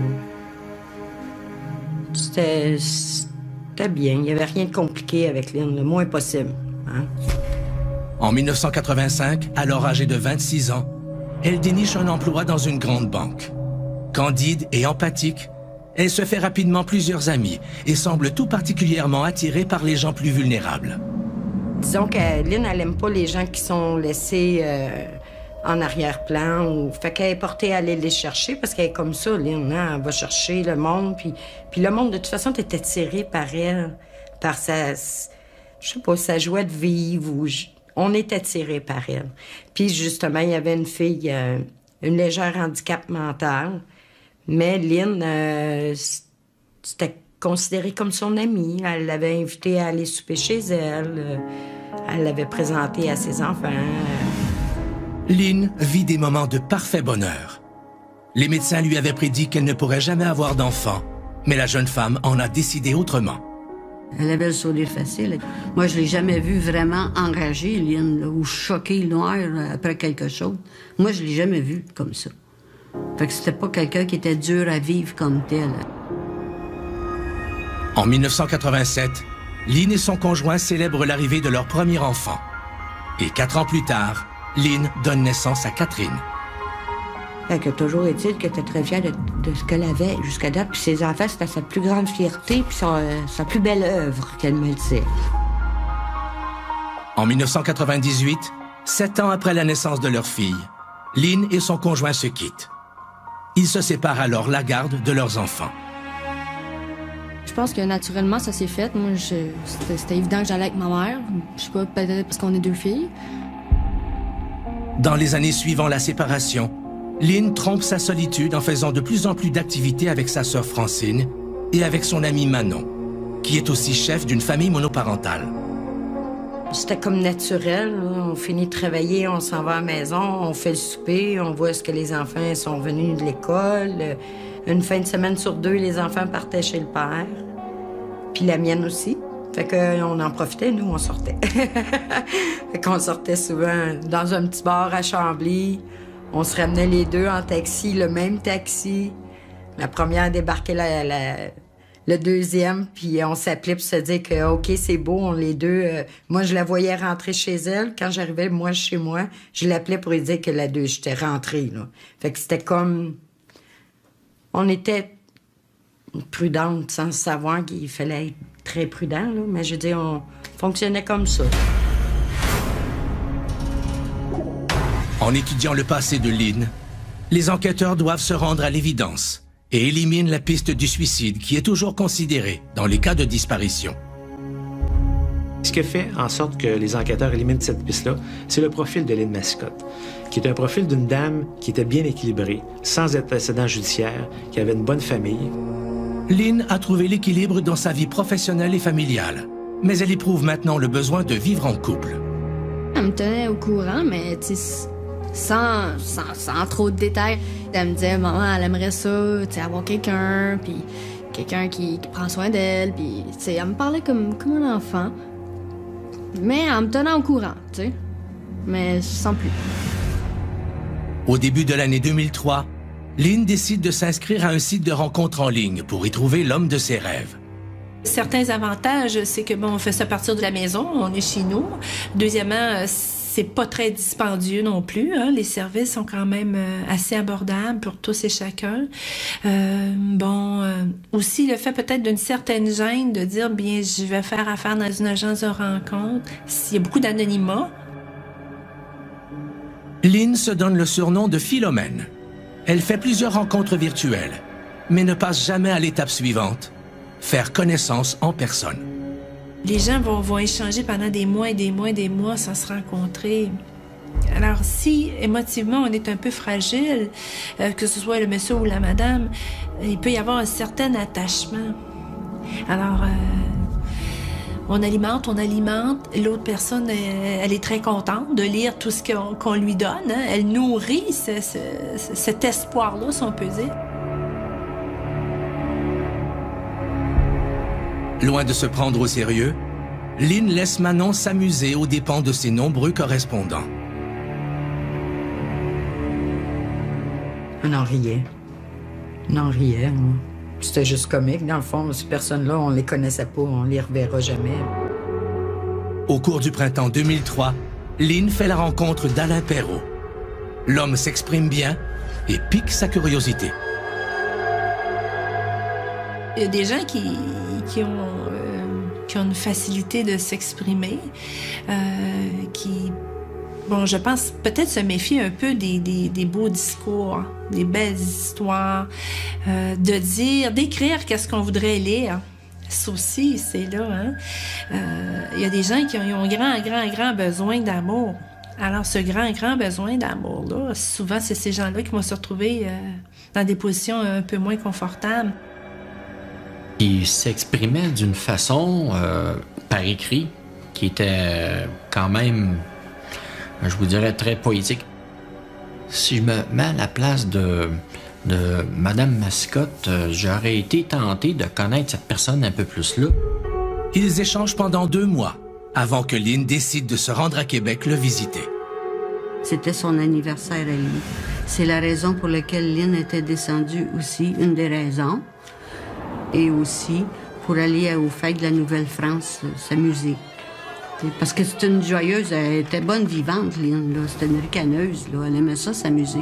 c'était, c'était bien, il n'y avait rien de compliqué avec Lynn, le moins possible. Hein? En mille neuf cent quatre-vingt-cinq, alors âgée de vingt-six ans, elle déniche un emploi dans une grande banque. Candide et empathique, elle se fait rapidement plusieurs amis et semble tout particulièrement attirée par les gens plus vulnérables. Disons que Lynn, elle n'aime pas les gens qui sont laissés euh, en arrière-plan. Ou... Fait qu'elle est portée à aller les chercher parce qu'elle est comme ça, Lynn. Hein? Elle va chercher le monde. Puis, puis le monde, de toute façon, était attiré par elle, par sa... Je sais pas, sa joie de vivre. Ou... On est attiré par elle. Puis justement, il y avait une fille, euh, une légère handicap mental. Mais Lynn, euh, c'était considérée comme son amie. Elle l'avait invitée à aller souper chez elle. Elle l'avait présentée à ses enfants. Lynn vit des moments de parfait bonheur. Les médecins lui avaient prédit qu'elle ne pourrait jamais avoir d'enfant, mais la jeune femme en a décidé autrement. Elle avait le sourire facile. Moi, je l'ai jamais vue vraiment enragée, Lynn, là, ou choquée, noire, après quelque chose. Moi, je l'ai jamais vue comme ça. Fait que c'était pas quelqu'un qui était dur à vivre comme tel. En mille neuf cent quatre-vingt-sept, Lynn et son conjoint célèbrent l'arrivée de leur premier enfant. Et quatre ans plus tard, Lynn donne naissance à Catherine. Fait que toujours est-il qu'elle était très fière de, de ce qu'elle avait jusqu'à date. Puis ses enfants, c'était sa plus grande fierté, puis sa, sa plus belle œuvre, qu'elle me disait. En mille neuf cent quatre-vingt-dix-huit, sept ans après la naissance de leur fille, Lynn et son conjoint se quittent. Ils se séparent alors la garde de leurs enfants. Je pense que naturellement, ça s'est fait. Moi, je, c'était, c'était évident que j'allais avec ma mère. Je sais pas, peut-être parce qu'on est deux filles. Dans les années suivant la séparation, Lynn trompe sa solitude en faisant de plus en plus d'activités avec sa sœur Francine et avec son amie Manon, qui est aussi chef d'une famille monoparentale. C'était comme naturel. Là. On finit de travailler, on s'en va à la maison, on fait le souper, on voit ce que les enfants sont venus de l'école. Une fin de semaine sur deux, les enfants partaient chez le père. Puis la mienne aussi. Fait qu'on en profitait, nous, on sortait. Fait qu'on sortait souvent dans un petit bar à Chambly. On se ramenait les deux en taxi, le même taxi. La première débarquait la, la, le deuxième, puis on s'appelait pour se dire que, OK, c'est beau, on les deux... Euh, moi, je la voyais rentrer chez elle. Quand j'arrivais, moi, chez moi, je l'appelais pour lui dire que la deux, j'étais rentrée, là. Fait que c'était comme... On était prudentes sans savoir qu'il fallait être très prudent, là. Mais je veux dire, on fonctionnait comme ça. En étudiant le passé de Lynn, les enquêteurs doivent se rendre à l'évidence et éliminent la piste du suicide qui est toujours considérée dans les cas de disparition. qui a fait en sorte que les enquêteurs éliminent cette piste-là, c'est le profil de Lynn Mascotte, qui est un profil d'une dame qui était bien équilibrée, sans antécédent judiciaire, qui avait une bonne famille. Lynn a trouvé l'équilibre dans sa vie professionnelle et familiale, mais elle éprouve maintenant le besoin de vivre en couple. Elle me tenait au courant, mais sans, sans, sans trop de détails. Elle me disait, maman, elle aimerait ça, avoir quelqu'un, puis quelqu'un qui, qui prend soin d'elle, puis elle me parlait comme, comme un enfant, mais en me tenant au courant, tu sais, mais sans plus. Au début de l'année deux mille trois, Lynn décide de s'inscrire à un site de rencontre en ligne pour y trouver l'homme de ses rêves. Certains avantages, c'est que bon, on fait ça à partir de la maison, on est chez nous. Deuxièmement, c'est pas très dispendieux non plus. Hein. Les services sont quand même assez abordables pour tous et chacun. Euh, bon, euh, aussi le fait peut-être d'une certaine gêne de dire, bien, je vais faire affaire dans une agence de rencontre. Il y a beaucoup d'anonymat. Lynn se donne le surnom de Philomène. Elle fait plusieurs rencontres virtuelles, mais ne passe jamais à l'étape suivante, faire connaissance en personne. Les gens vont, vont échanger pendant des mois et des mois et des mois sans se rencontrer. Alors, si émotivement on est un peu fragile, euh, que ce soit le monsieur ou la madame, il peut y avoir un certain attachement. Alors, euh, on alimente, on alimente. L'autre personne, elle, elle est très contente de lire tout ce qu'on qu'on lui donne. Hein. Elle nourrit ce, ce, cet espoir-là, si on peut dire. Loin de se prendre au sérieux, Lynn laisse Manon s'amuser aux dépens de ses nombreux correspondants. On en riait. On en riait. C'était juste comique. Dans le fond, ces personnes-là, on les connaissait pas, on les reverra jamais. Au cours du printemps deux mille trois, Lynn fait la rencontre d'Alain Perrault. L'homme s'exprime bien et pique sa curiosité. Il y a des gens qui, qui, ont, euh, qui ont une facilité de s'exprimer, euh, qui, bon, je pense peut-être se méfier un peu des, des, des beaux discours, des belles histoires, euh, de dire, d'écrire qu'est-ce qu'on voudrait lire. Ça aussi, c'est là, hein. Euh, il y a des gens qui ont, ils ont grand, grand, grand besoin d'amour. Alors, ce grand, grand besoin d'amour-là, souvent, c'est ces gens-là qui vont se retrouver euh, dans des positions un peu moins confortables. Il s'exprimait d'une façon, euh, par écrit, qui était quand même, je vous dirais, très poétique. Si je me mets à la place de, de Madame Mascotte, euh, j'aurais été tenté de connaître cette personne un peu plus là. Ils échangent pendant deux mois, avant que Lynn décide de se rendre à Québec le visiter. C'était son anniversaire à lui. C'est la raison pour laquelle Lynn était descendue aussi, une des raisons. Et aussi pour aller aux fêtes de la Nouvelle-France, s'amuser. Parce que c'est une joyeuse, elle était bonne vivante, Lynn, là. C'était une ricaneuse, là. Elle aimait ça, s'amuser.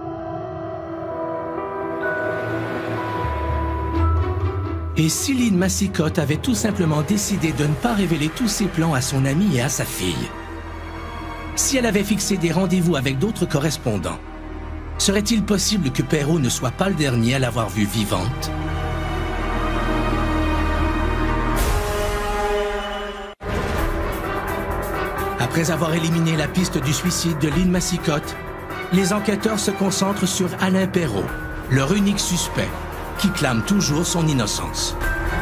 Et si Lynn Mascotte avait tout simplement décidé de ne pas révéler tous ses plans à son amie et à sa fille? Si elle avait fixé des rendez-vous avec d'autres correspondants, serait-il possible que Perrault ne soit pas le dernier à l'avoir vue vivante? Après avoir éliminé la piste du suicide de Lynn Mascotte, les enquêteurs se concentrent sur Alain Perrault, leur unique suspect, qui clame toujours son innocence.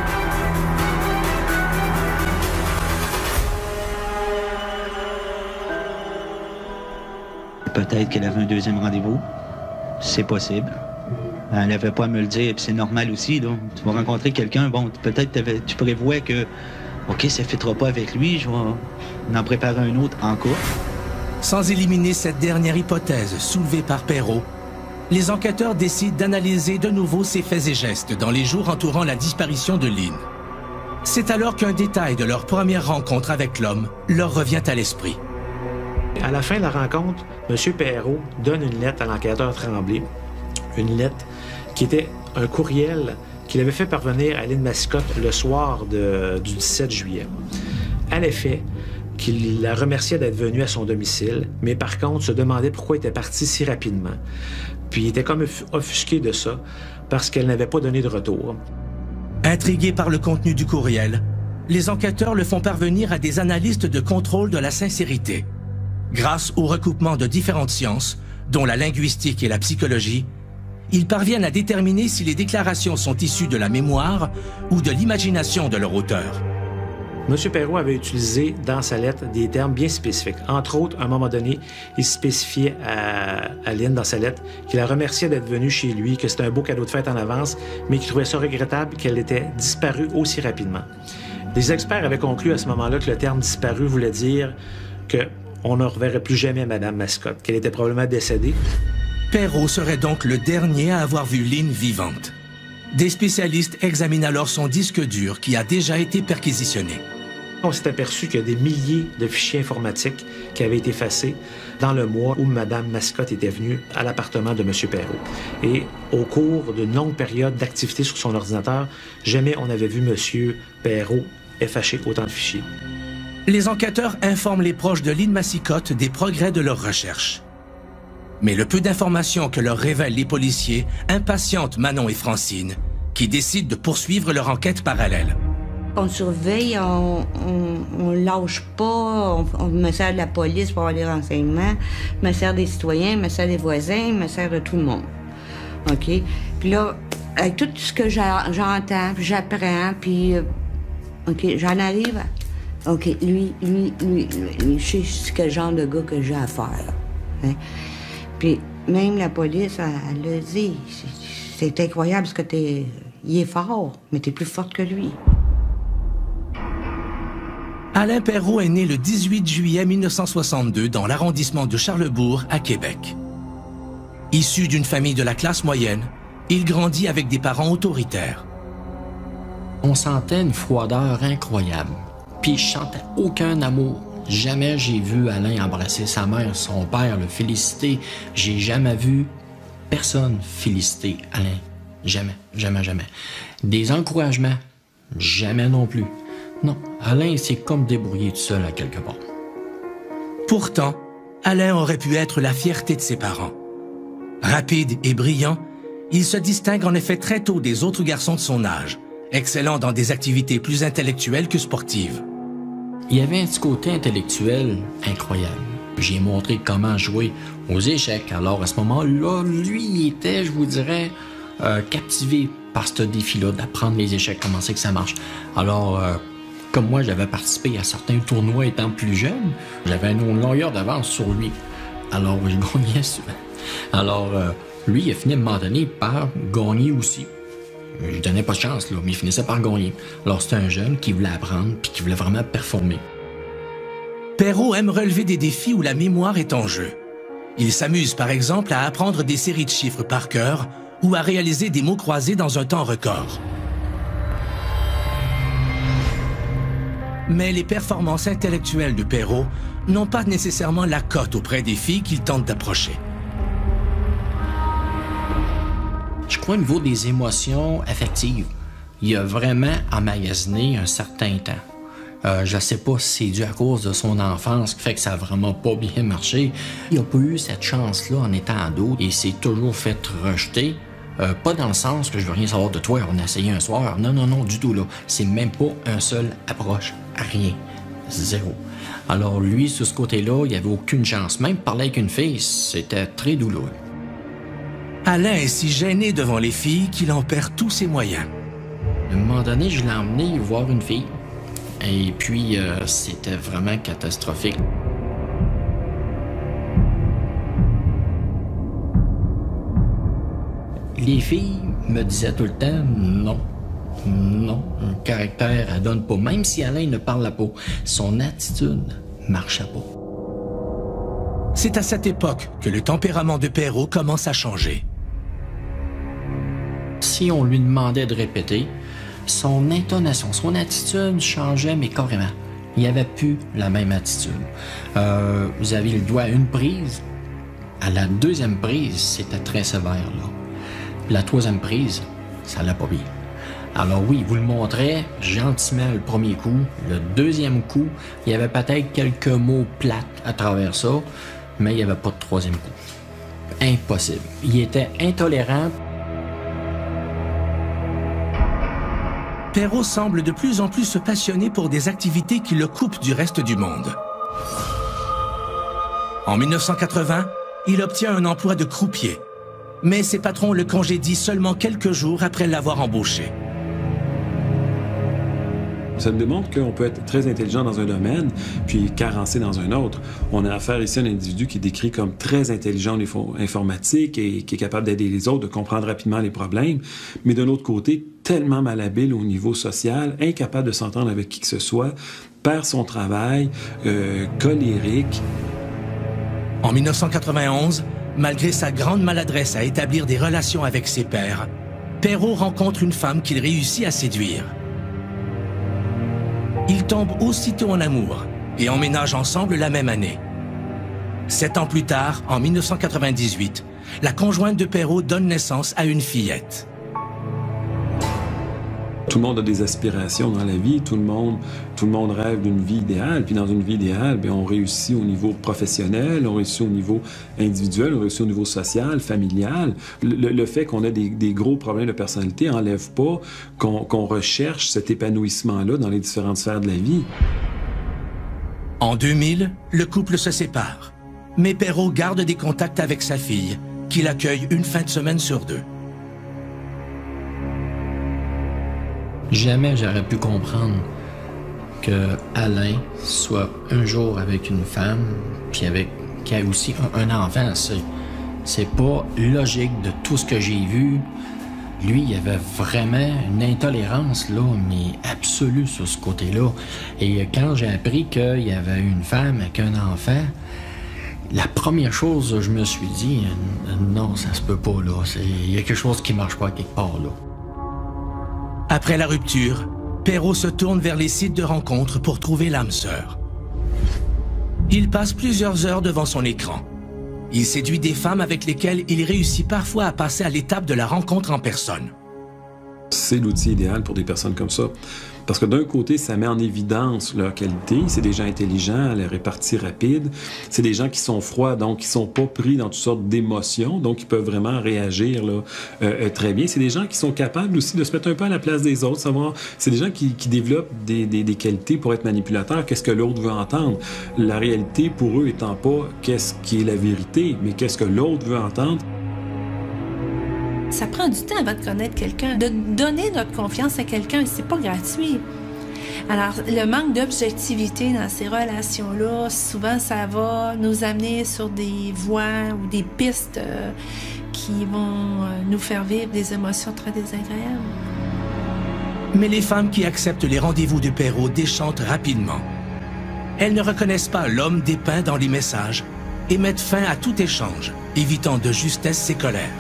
Peut-être qu'elle avait un deuxième rendez-vous. C'est possible. Elle n'avait pas à me le dire, puis c'est normal aussi. Là. Tu vas rencontrer quelqu'un, bon, peut-être tu prévois que OK, ça ne fitera pas avec lui, je vais en préparer un autre en cas. Sans éliminer cette dernière hypothèse soulevée par Perrault, les enquêteurs décident d'analyser de nouveau ses faits et gestes dans les jours entourant la disparition de Lynn. C'est alors qu'un détail de leur première rencontre avec l'homme leur revient à l'esprit. À la fin de la rencontre, M. Perrault donne une lettre à l'enquêteur Tremblay, une lettre qui était un courriel qu'il avait fait parvenir à Lynn Mascotte le soir de, du dix-sept juillet. À l'effet qu'il la remerciait d'être venue à son domicile, mais par contre se demandait pourquoi elle était partie si rapidement. Puis il était comme offusqué de ça, parce qu'elle n'avait pas donné de retour. Intrigué par le contenu du courriel, les enquêteurs le font parvenir à des analystes de contrôle de la sincérité. Grâce au recoupement de différentes sciences, dont la linguistique et la psychologie, ils parviennent à déterminer si les déclarations sont issues de la mémoire ou de l'imagination de leur auteur. M. Perrault avait utilisé dans sa lettre des termes bien spécifiques. Entre autres, à un moment donné, il spécifiait à, à Lynn dans sa lettre qu'il la remerciait d'être venue chez lui, que c'était un beau cadeau de fête en avance, mais qu'il trouvait ça regrettable qu'elle était disparue aussi rapidement. Les experts avaient conclu à ce moment-là que le terme « disparu » voulait dire qu'on ne reverrait plus jamais Mme Mascotte, qu'elle était probablement décédée. Perrault serait donc le dernier à avoir vu Lynn vivante. Des spécialistes examinent alors son disque dur qui a déjà été perquisitionné. On s'est aperçu qu'il y a des milliers de fichiers informatiques qui avaient été effacés dans le mois où Mme Mascotte était venue à l'appartement de M. Perrault. Et au cours d'une longue période d'activité sur son ordinateur, jamais on n'avait vu M. Perrault effacer autant de fichiers. Les enquêteurs informent les proches de Lynn Mascotte des progrès de leurs recherches. Mais le peu d'informations que leur révèlent les policiers impatientent Manon et Francine, qui décident de poursuivre leur enquête parallèle. On surveille, on, on, on lâche pas, on, on me sert de la police pour avoir des renseignements, me sert des citoyens, me sert des voisins, me sert de tout le monde. OK? Puis là, avec tout ce que j'entends, puis j'apprends, puis... Euh, OK, j'en arrive à... OK, lui, lui, lui, lui, lui, je sais quel genre de gars que j'ai à faire. Hein? Puis même la police, elle, elle le dit. C'est incroyable parce que t'es... Il est fort, mais t'es plus forte que lui. Alain Perrault est né le dix-huit juillet mille neuf cent soixante-deux dans l'arrondissement de Charlesbourg, à Québec. Issu d'une famille de la classe moyenne, il grandit avec des parents autoritaires. On sentait une froideur incroyable. Puis je sentais aucun amour. Jamais j'ai vu Alain embrasser sa mère, son père, le féliciter. J'ai jamais vu personne féliciter Alain. Jamais, jamais, jamais. Des encouragements, jamais non plus. Non, Alain s'est comme débrouillé tout seul à quelque part. Pourtant, Alain aurait pu être la fierté de ses parents. Rapide et brillant, il se distingue en effet très tôt des autres garçons de son âge, excellant dans des activités plus intellectuelles que sportives. Il y avait un petit côté intellectuel incroyable. J'ai montré comment jouer aux échecs. Alors à ce moment-là, lui, il était, je vous dirais, euh, captivé par ce défi-là, d'apprendre les échecs, comment c'est que ça marche. Alors, euh, comme moi, j'avais participé à certains tournois étant plus jeune, j'avais une longueur d'avance sur lui. Alors, je gagnais souvent. Alors, euh, lui, il a fini à un moment donné par gagner aussi. Je lui donnais pas de chance, là, mais il finissait par gagner. Alors, c'était un jeune qui voulait apprendre puis qui voulait vraiment performer. Perrault aime relever des défis où la mémoire est en jeu. Il s'amuse, par exemple, à apprendre des séries de chiffres par cœur ou à réaliser des mots croisés dans un temps record. Mais les performances intellectuelles de Perrault n'ont pas nécessairement la cote auprès des filles qu'il tente d'approcher. Je crois au niveau des émotions affectives, il a vraiment emmagasiné un certain temps. Euh, je ne sais pas si c'est dû à cause de son enfance qui fait que ça n'a vraiment pas bien marché. Il n'a pas eu cette chance-là en étant ado et il s'est toujours fait rejeter. Euh, pas dans le sens que je veux rien savoir de toi, on a essayé un soir. Non, non, non, du tout là. C'est même pas un seul approche. Rien. Zéro. Alors lui, sur ce côté-là, il n'y avait aucune chance. Même parler avec une fille, c'était très douloureux. Alain est si gêné devant les filles qu'il en perd tous ses moyens. À un moment donné, je l'ai emmené voir une fille. Et puis, euh, c'était vraiment catastrophique. Les filles me disaient tout le temps non. Non, un caractère, elle donne pas. Même si Alain ne parlait pas, son attitude marchait pas. C'est à cette époque que le tempérament de Perrault commence à changer. Si on lui demandait de répéter, son intonation, son attitude changeait, mais carrément. Il n'y avait plus la même attitude. Euh, vous avez le doigt à une prise. À la deuxième prise, c'était très sévère, là. La troisième prise, ça l'a pas bien. Alors oui, vous le montrez gentiment le premier coup. Le deuxième coup, il y avait peut-être quelques mots plates à travers ça, mais il n'y avait pas de troisième coup. Impossible. Il était intolérant. Perrault semble de plus en plus se passionner pour des activités qui le coupent du reste du monde. En mille neuf cent quatre-vingts, il obtient un emploi de croupier, mais ses patrons le congédient seulement quelques jours après l'avoir embauché. Ça démontre qu'on peut être très intelligent dans un domaine, puis carencé dans un autre. On a affaire ici à un individu qui est décrit comme très intelligent au niveau informatique et qui est capable d'aider les autres, de comprendre rapidement les problèmes, mais de l'autre côté, tellement malhabile au niveau social, incapable de s'entendre avec qui que ce soit, perd son travail, euh, colérique. En mille neuf cent quatre-vingt-onze, malgré sa grande maladresse à établir des relations avec ses pairs, Perrault rencontre une femme qu'il réussit à séduire. Ils tombent aussitôt en amour et emménagent ensemble la même année. Sept ans plus tard, en mille neuf cent quatre-vingt-dix-huit, la conjointe de Perrault donne naissance à une fillette. Tout le monde a des aspirations dans la vie, tout le monde, tout le monde rêve d'une vie idéale, puis dans une vie idéale, bien, on réussit au niveau professionnel, on réussit au niveau individuel, on réussit au niveau social, familial. Le, le fait qu'on a des, des gros problèmes de personnalité n'enlève pas qu'on qu'on recherche cet épanouissement-là dans les différentes sphères de la vie. En deux mille, le couple se sépare, mais Perrault garde des contacts avec sa fille, qu'il accueille une fin de semaine sur deux. Jamais j'aurais pu comprendre que Alain soit un jour avec une femme, puis avec qui a aussi un, un enfant. C'est pas logique de tout ce que j'ai vu. Lui, il avait vraiment une intolérance, là, mais absolue sur ce côté-là. Et quand j'ai appris qu'il y avait une femme avec un enfant, la première chose, je me suis dit, non, ça se peut pas, là. Il y a quelque chose qui marche pas quelque part, là. Après la rupture, Perrault se tourne vers les sites de rencontres pour trouver l'âme sœur. Il passe plusieurs heures devant son écran. Il séduit des femmes avec lesquelles il réussit parfois à passer à l'étape de la rencontre en personne. C'est l'outil idéal pour des personnes comme ça. Parce que d'un côté, ça met en évidence leur qualité. C'est des gens intelligents, à la répartie rapide. C'est des gens qui sont froids, donc qui sont pas pris dans toutes sortes d'émotions, donc ils peuvent vraiment réagir là, euh, très bien. C'est des gens qui sont capables aussi de se mettre un peu à la place des autres, savoir. C'est des gens qui, qui développent des, des, des qualités pour être manipulateurs. Qu'est-ce que l'autre veut entendre? La réalité pour eux étant pas qu'est-ce qui est la vérité, mais qu'est-ce que l'autre veut entendre. Ça prend du temps avant de connaître quelqu'un. De donner notre confiance à quelqu'un, c'est pas gratuit. Alors, le manque d'objectivité dans ces relations-là, souvent, ça va nous amener sur des voies ou des pistes euh, qui vont euh, nous faire vivre des émotions très désagréables. Mais les femmes qui acceptent les rendez-vous de Perrault déchantent rapidement. Elles ne reconnaissent pas l'homme dépeint dans les messages et mettent fin à tout échange, évitant de justesse ses colères.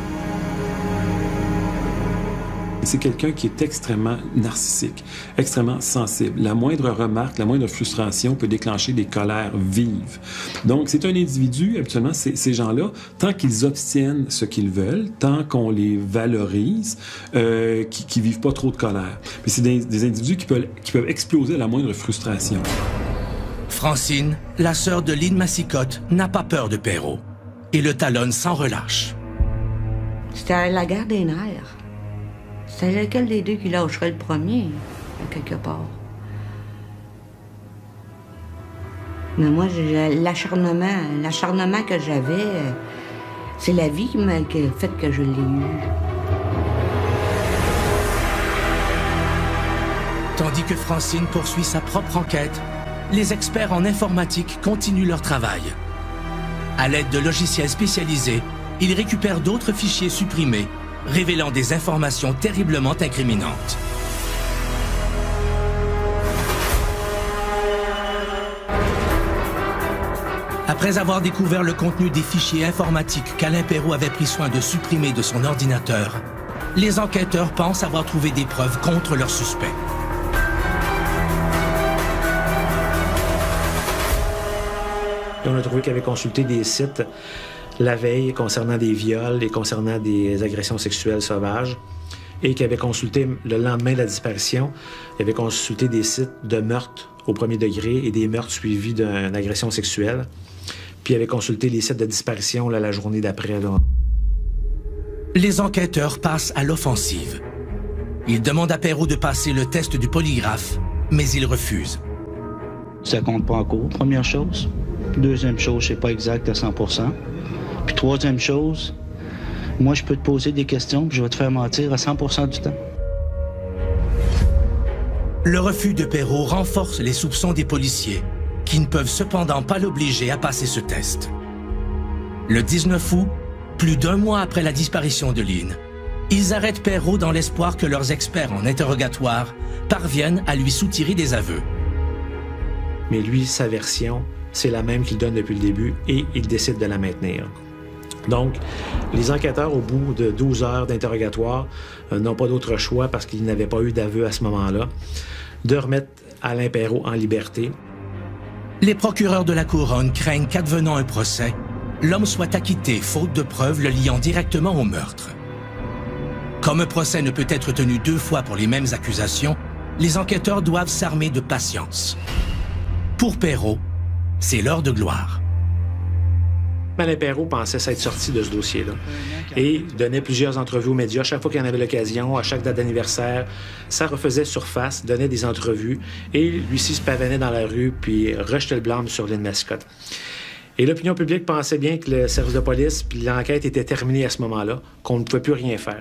C'est quelqu'un qui est extrêmement narcissique, extrêmement sensible. La moindre remarque, la moindre frustration peut déclencher des colères vives. Donc, c'est un individu, habituellement, ces gens-là, tant qu'ils obtiennent ce qu'ils veulent, tant qu'on les valorise, euh, qui, qui vivent pas trop de colère. Mais c'est des, des individus qui peuvent, qui peuvent exploser à la moindre frustration. Francine, la sœur de Lynn Massicotte, n'a pas peur de Perrault et le talonne sans relâche. C'était la guerre des nerfs. C'est lequel des deux qui lâcherait le premier, quelque part. Mais moi, l'acharnement, l'acharnement que j'avais, c'est la vie qui m'a fait que je l'ai eu. Tandis que Francine poursuit sa propre enquête, les experts en informatique continuent leur travail. À l'aide de logiciels spécialisés, ils récupèrent d'autres fichiers supprimés, révélant des informations terriblement incriminantes. Après avoir découvert le contenu des fichiers informatiques qu'Alain Perrault avait pris soin de supprimer de son ordinateur, les enquêteurs pensent avoir trouvé des preuves contre leur suspect. Et on a trouvé qu'il avait consulté des sites la veille concernant des viols et concernant des agressions sexuelles sauvages, et qu'il avait consulté le lendemain de la disparition, il avait consulté des sites de meurtres au premier degré et des meurtres suivis d'une agression sexuelle, puis il avait consulté les sites de disparition là, la journée d'après. Les enquêteurs passent à l'offensive. Il demande à Perrault de passer le test du polygraphe, mais il refuse. Ça compte pas en cours, première chose. Deuxième chose, c'est pas exact à cent pour cent. Puis troisième chose, moi, je peux te poser des questions, puis je vais te faire mentir à cent pour cent du temps. Le refus de Perrault renforce les soupçons des policiers, qui ne peuvent cependant pas l'obliger à passer ce test. Le dix-neuf août, plus d'un mois après la disparition de Lynn, ils arrêtent Perrault dans l'espoir que leurs experts en interrogatoire parviennent à lui soutirer des aveux. Mais lui, sa version, c'est la même qu'il donne depuis le début et il décide de la maintenir. Donc, les enquêteurs, au bout de douze heures d'interrogatoire, euh, n'ont pas d'autre choix, parce qu'ils n'avaient pas eu d'aveu à ce moment-là, de remettre Alain Perrault en liberté. Les procureurs de la Couronne craignent qu'advenant un procès, l'homme soit acquitté faute de preuves le liant directement au meurtre. Comme un procès ne peut être tenu deux fois pour les mêmes accusations, les enquêteurs doivent s'armer de patience. Pour Perrault, c'est l'heure de gloire. Alain Perrault pensait s'être sorti de ce dossier-là et donnait plusieurs entrevues aux médias. Chaque fois qu'il en avait l'occasion, à chaque date d'anniversaire, ça refaisait surface, donnait des entrevues et lui-ci se pavanait dans la rue puis rejetait le blâme sur Lynn Mascotte. Et l'opinion publique pensait bien que le service de police puis l'enquête était terminée à ce moment-là, qu'on ne pouvait plus rien faire.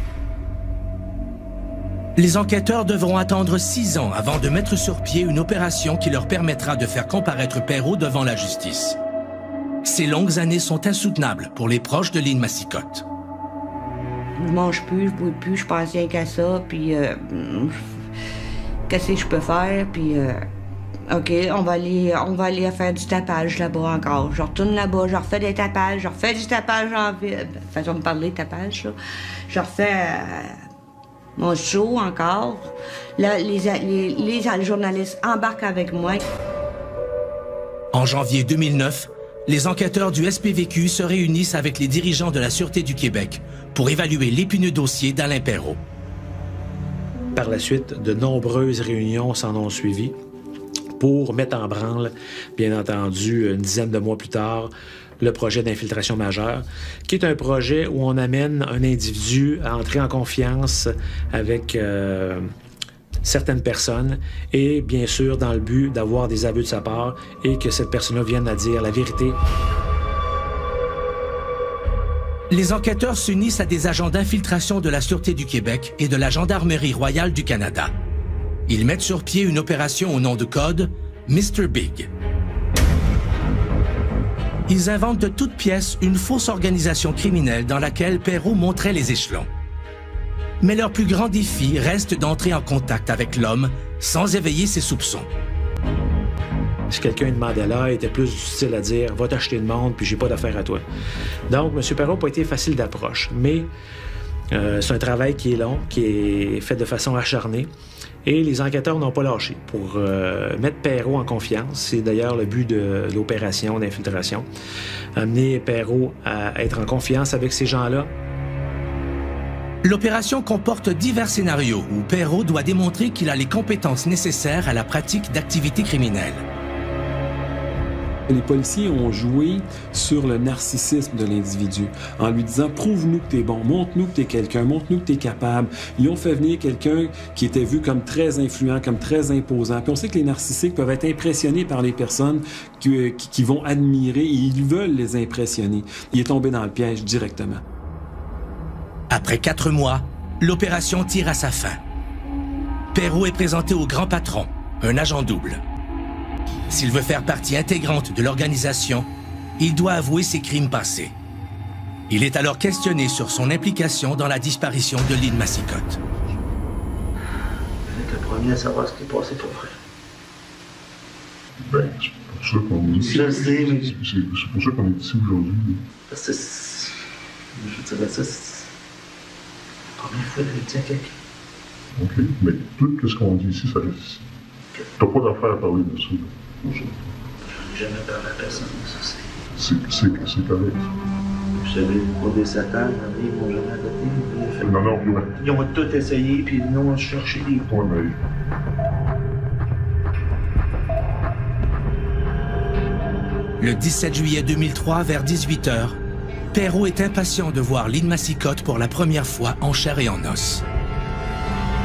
Les enquêteurs devront attendre six ans avant de mettre sur pied une opération qui leur permettra de faire comparaître Perrault devant la justice. Ces longues années sont insoutenables pour les proches de Lynn Mascotte. Je mange plus, je bois plus, je pense rien qu'à ça, puis euh, qu'est-ce que je peux faire, puis euh, OK, on va aller on va aller faire du tapage là-bas encore. Je retourne là-bas, je refais des tapages, je refais du tapage en ville. Façon de parler de tapage, là. Je refais euh, mon show encore. Là, les, les, les, les journalistes embarquent avec moi. En janvier deux mille neuf, les enquêteurs du S P V Q se réunissent avec les dirigeants de la Sûreté du Québec pour évaluer l'épineux dossier d'Alain Perrault. Par la suite, de nombreuses réunions s'en ont suivi pour mettre en branle, bien entendu, une dizaine de mois plus tard, le projet d'infiltration majeure, qui est un projet où on amène un individu à entrer en confiance avec euh, certaines personnes et, bien sûr, dans le but d'avoir des aveux de sa part et que cette personne-là vienne à dire la vérité. Les enquêteurs s'unissent à des agents d'infiltration de la Sûreté du Québec et de la Gendarmerie royale du Canada. Ils mettent sur pied une opération au nom de code mister Big. Ils inventent de toutes pièces une fausse organisation criminelle dans laquelle Perrault montrait les échelons. Mais leur plus grand défi reste d'entrer en contact avec l'homme sans éveiller ses soupçons. Si quelqu'un demandait là, il était plus du style à dire « Va t'acheter le monde, puis j'ai pas d'affaire à toi ». Donc, M. Perrault n'a pas été facile d'approche, mais euh, c'est un travail qui est long, qui est fait de façon acharnée, et les enquêteurs n'ont pas lâché pour euh, mettre Perrault en confiance. C'est d'ailleurs le but de l'opération d'infiltration. Amener Perrault à être en confiance avec ces gens-là. L'opération comporte divers scénarios où Perrault doit démontrer qu'il a les compétences nécessaires à la pratique d'activités criminelles. Les policiers ont joué sur le narcissisme de l'individu en lui disant « Prouve-nous que t'es bon, montre-nous que t'es quelqu'un, montre-nous que t'es capable ». Ils ont fait venir quelqu'un qui était vu comme très influent, comme très imposant. Puis on sait que les narcissiques peuvent être impressionnés par les personnes qui, qui, qui vont admirer et ils veulent les impressionner. Il est tombé dans le piège directement. Après quatre mois, l'opération tire à sa fin. Perrault est présenté au grand patron, un agent double. S'il veut faire partie intégrante de l'organisation, il doit avouer ses crimes passés. Il est alors questionné sur son implication dans la disparition de Lynn Mascotte. Vous êtes le premier à savoir ce qui est passé pour vrai. Ben, c'est pour ça qu'on est ici. Je le sais, mais... C'est pour ça qu'on est ici aujourd'hui. Parce que c'est... Je dirais ça, c'est... la première fois que je dis à quelqu'un. OK, mais tout ce qu'on dit ici, ça reste ici. T'as pas d'affaire à parler de ça. Je n'ai jamais parlé à personne, ça c'est... C'est correct. Vous savez, pour des satans, ils m'ont jamais adopté. Non, non, ouais. Ils ont tout essayé, puis nous, on cherchait des... Ouais, mais... Le dix-sept juillet deux mille trois, vers dix-huit heures, Perrault est impatient de voir Lynn Mascotte pour la première fois en chair et en os.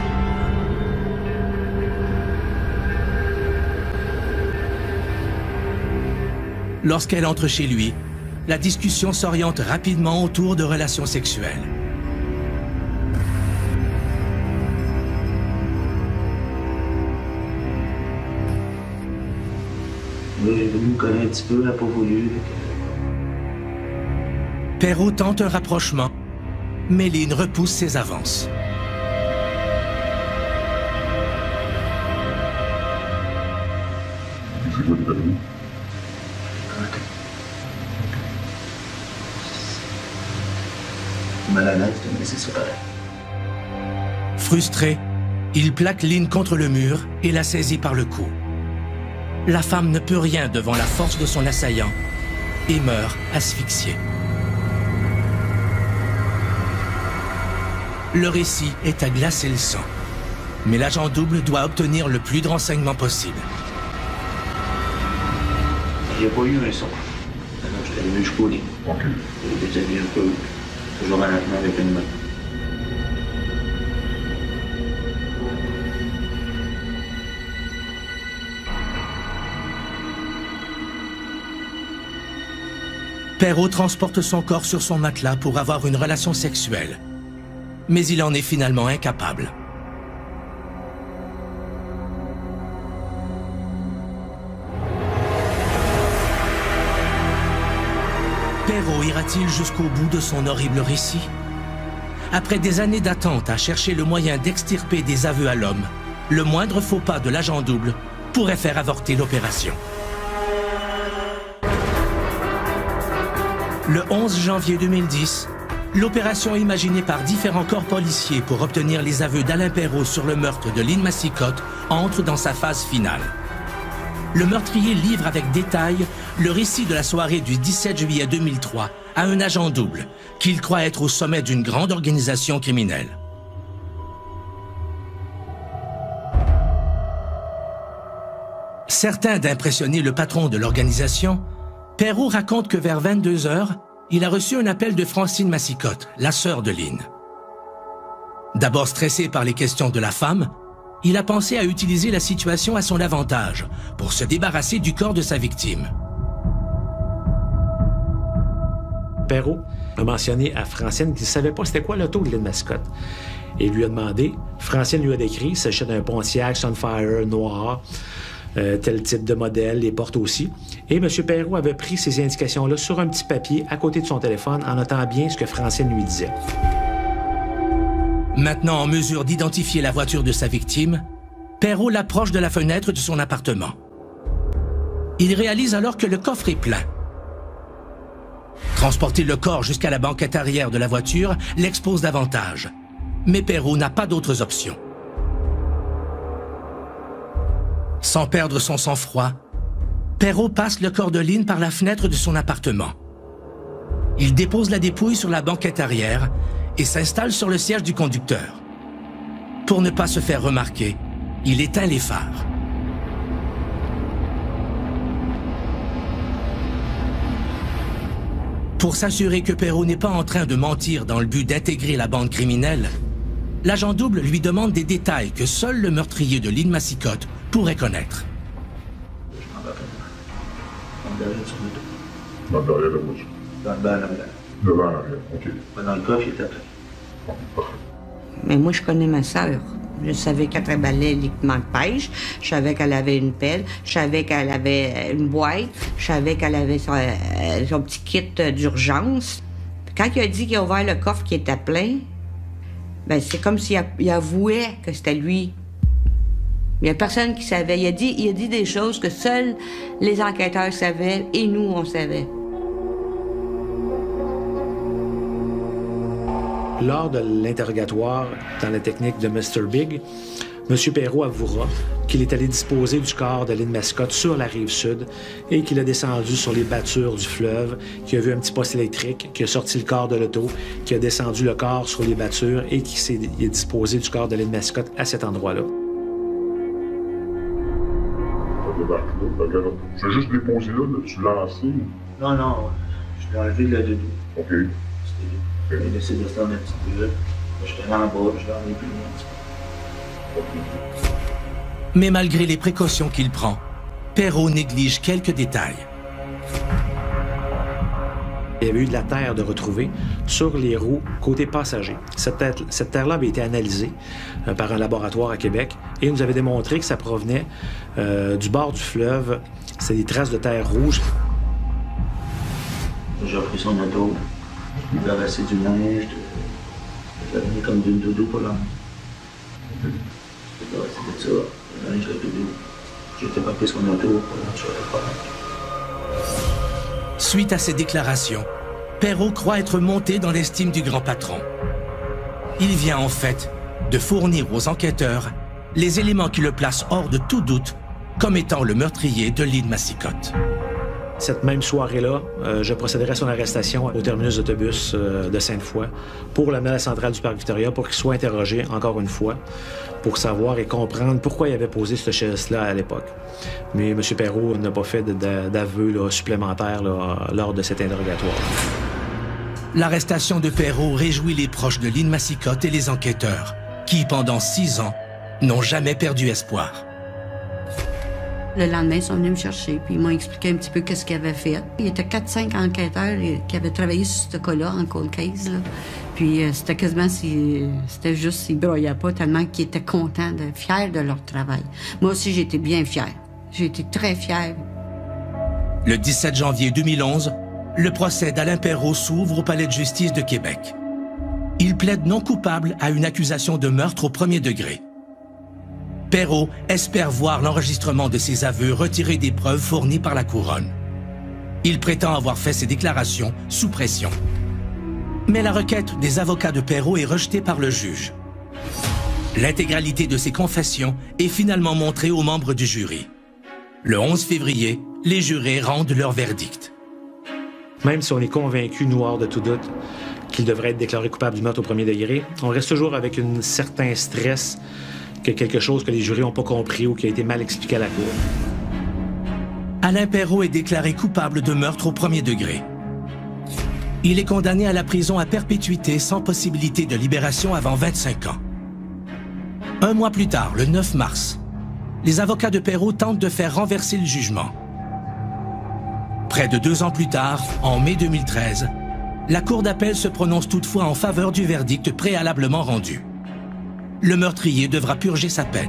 Lorsqu'elle entre chez lui, la discussion s'oriente rapidement autour de relations sexuelles. Oui, elle est venue me connaître un petit peu, elle n'a pas voulu. Perrault tente un rapprochement, mais Lynn repousse ses avances. C'est quoi le permis? Mal à l'aise de me laisser séparer. Frustré, il plaque Lynn contre le mur et la saisit par le cou. La femme ne peut rien devant la force de son assaillant et meurt asphyxiée. Le récit est à glacer le sang, mais l'agent double doit obtenir le plus de renseignements possible. Il n'y a pas eu un son. Alors, je l'ai vu jusqu'au lit. OK. Et vous avez un peu, toujours en attendant avec une main. Perrault transporte son corps sur son matelas pour avoir une relation sexuelle, mais il en est finalement incapable. Perrault ira-t-il jusqu'au bout de son horrible récit? Après des années d'attente à chercher le moyen d'extirper des aveux à l'homme, le moindre faux pas de l'agent double pourrait faire avorter l'opération. Le onze janvier deux mille dix, l'opération imaginée par différents corps policiers pour obtenir les aveux d'Alain Perrault sur le meurtre de Lynn Massicotte entre dans sa phase finale. Le meurtrier livre avec détail le récit de la soirée du dix-sept juillet deux mille trois à un agent double qu'il croit être au sommet d'une grande organisation criminelle. Certain d'impressionner le patron de l'organisation, Perrault raconte que vers vingt-deux heures, il a reçu un appel de Francine Massicotte, la sœur de Lynn. D'abord stressé par les questions de la femme, il a pensé à utiliser la situation à son avantage pour se débarrasser du corps de sa victime. Perrault a mentionné à Francine qu'il ne savait pas c'était quoi l'auto de Lynn Massicotte. Et lui a demandé, Francine lui a décrit, il s'agissait d'un Pontiac Sunfire noir, Euh, tel type de modèle, les portes aussi. Et M. Perrault avait pris ces indications-là sur un petit papier à côté de son téléphone en notant bien ce que Francine lui disait. Maintenant en mesure d'identifier la voiture de sa victime, Perrault l'approche de la fenêtre de son appartement. Il réalise alors que le coffre est plein. Transporter le corps jusqu'à la banquette arrière de la voiture l'expose davantage. Mais Perrault n'a pas d'autres options. Sans perdre son sang-froid, Perrault passe le corps de Lynn par la fenêtre de son appartement. Il dépose la dépouille sur la banquette arrière et s'installe sur le siège du conducteur. Pour ne pas se faire remarquer, il éteint les phares. Pour s'assurer que Perrault n'est pas en train de mentir dans le but d'intégrer la bande criminelle, l'agent double lui demande des détails que seul le meurtrier de Lynn Massicotte pourrait connaître. Dans derrière sur le dos. Dans derrière la voiture. Dans le bas à l'arrière. Devant l'arrière, OK. Dans le coffre, il était après. Mais moi, je connais ma sœur. Je savais qu'elle travaillait l'équipement de pêche. Je savais qu'elle avait une pelle. Je savais qu'elle avait une boîte. Je savais qu'elle avait son, euh, son petit kit d'urgence. Puis quand il a dit qu'il a ouvert le coffre qui était plein, ben c'est comme s'il a, il avouait que c'était lui. Il n'y a personne qui savait. Il a, dit, il a dit des choses que seuls les enquêteurs savaient et nous, on savait. Lors de l'interrogatoire dans la technique de mister Big, M. Perrault avouera qu'il est allé disposer du corps de Lynn Massicotte sur la rive sud et qu'il a descendu sur les battures du fleuve, qu'il a vu un petit poste électrique, qu'il a sorti le corps de l'auto, qu'il a descendu le corps sur les battures et qu'il s'est disposé du corps de Lynn Massicotte à cet endroit-là. Tu as juste déposé là, tu l'as lancé? Non, non, je l'ai enlevé là dedans. OK. J'ai laissé descendre un petit peu. J'étais là en bas, je l'ai enlevé plus loin un petit peu. Mais malgré les précautions qu'il prend, Perrault néglige quelques détails. Il y avait eu de la terre de retrouver sur les roues côté passager. Cette, terre, cette terre-là avait été analysée euh, par un laboratoire à Québec et nous avait démontré que ça provenait euh, du bord du fleuve. C'est des traces de terre rouge. J'ai pris son auto, il m'a versé du neige, je l'ai mis comme d'une doudou pour l'homme. C'était ça, le linge de doudou. J'étais pas pris son auto pour l'homme. Suite à ces déclarations, Perrault croit être monté dans l'estime du grand patron. Il vient en fait de fournir aux enquêteurs les éléments qui le placent hors de tout doute comme étant le meurtrier de Lynn Massicotte. Cette même soirée-là, euh, je procéderai à son arrestation au terminus d'autobus euh, de Sainte-Foy pour l'amener à la centrale du Parc Victoria pour qu'il soit interrogé encore une fois pour savoir et comprendre pourquoi il avait posé ce geste-là à l'époque. Mais M. Perrault n'a pas fait d'aveu supplémentaire là, lors de cet interrogatoire. L'arrestation de Perrault réjouit les proches de Lynn Massicotte et les enquêteurs, qui, pendant six ans, n'ont jamais perdu espoir. Le lendemain, ils sont venus me chercher, puis ils m'ont expliqué un petit peu qu'est-ce qu'ils avaient fait. Il y était quatre cinq enquêteurs qui avaient travaillé sur ce cas-là, en cold case, là. Puis euh, c'était quasiment, si, c'était juste, ils broyaient pas tellement qu'ils étaient contents, de, fiers de leur travail. Moi aussi, j'étais bien fière. J'ai été très fière. Le dix-sept janvier deux mille onze, le procès d'Alain Perrault s'ouvre au Palais de justice de Québec. Il plaide non coupable à une accusation de meurtre au premier degré. Perrault espère voir l'enregistrement de ses aveux retiré des preuves fournies par la couronne. Il prétend avoir fait ses déclarations sous pression. Mais la requête des avocats de Perrault est rejetée par le juge. L'intégralité de ses confessions est finalement montrée aux membres du jury. Le onze février, les jurés rendent leur verdict. Même si on est convaincu, nous, hors de tout doute, qu'il devrait être déclaré coupable du meurtre au premier degré, on reste toujours avec un certain stress que quelque chose que les jurys n'ont pas compris ou qui a été mal expliqué à la cour. Alain Perrault est déclaré coupable de meurtre au premier degré. Il est condamné à la prison à perpétuité sans possibilité de libération avant vingt-cinq ans. Un mois plus tard, le neuf mars, les avocats de Perrault tentent de faire renverser le jugement. Près de deux ans plus tard, en mai deux mille treize, la Cour d'appel se prononce toutefois en faveur du verdict préalablement rendu. Le meurtrier devra purger sa peine.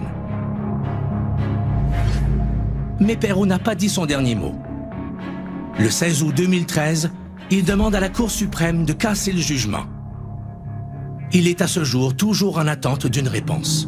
Mais Perrault n'a pas dit son dernier mot. Le seize août deux mille treize, il demande à la Cour suprême de casser le jugement. Il est à ce jour toujours en attente d'une réponse.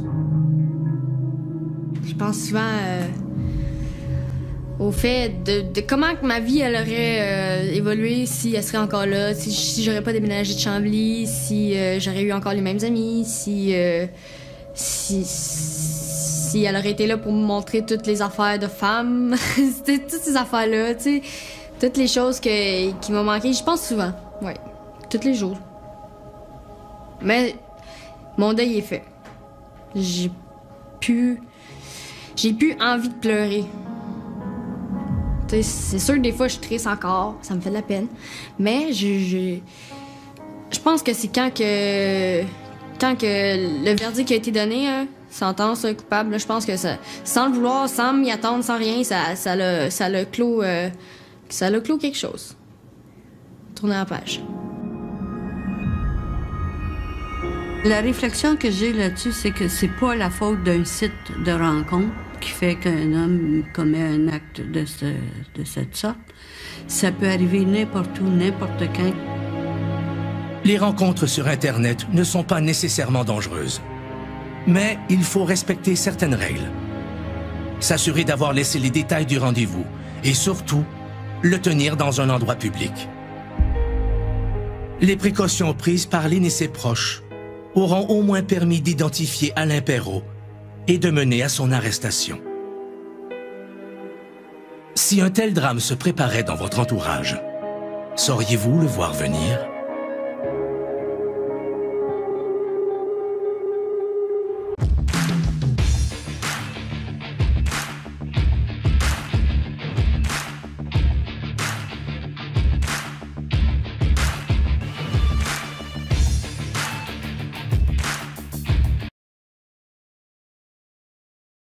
Je pense souvent euh, au fait de, de comment que ma vie elle aurait euh, évolué si elle serait encore là, si, si j'aurais pas déménagé de Chambly, si euh, j'aurais eu encore les mêmes amis, si, euh, si si elle aurait été là pour me montrer toutes les affaires de femmes, c'était toutes ces affaires-là, tu sais, toutes les choses que, qui m'ont manqué. Je pense souvent, ouais, tous les jours. Mais mon deuil est fait. J'ai pu, j'ai plus envie de pleurer. C'est sûr que des fois, je suis triste encore, ça me fait de la peine. Mais je, je, je pense que c'est quand que, quand que le verdict a été donné, hein, sentence coupable, là, je pense que ça, sans le vouloir, sans m'y attendre, sans rien, ça, ça l'a, ça l'a clos, euh, ça l'a clos quelque chose. Tourner la page. La réflexion que j'ai là-dessus, c'est que c'est pas la faute d'un site de rencontre qui fait qu'un homme commet un acte de, ce, de cette sorte. Ça peut arriver n'importe où, n'importe quand. Les rencontres sur Internet ne sont pas nécessairement dangereuses. Mais il faut respecter certaines règles. S'assurer d'avoir laissé les détails du rendez-vous et surtout, le tenir dans un endroit public. Les précautions prises par Lynn et ses proches auront au moins permis d'identifier Alain Perrault et de mener à son arrestation. Si un tel drame se préparait dans votre entourage, sauriez-vous le voir venir?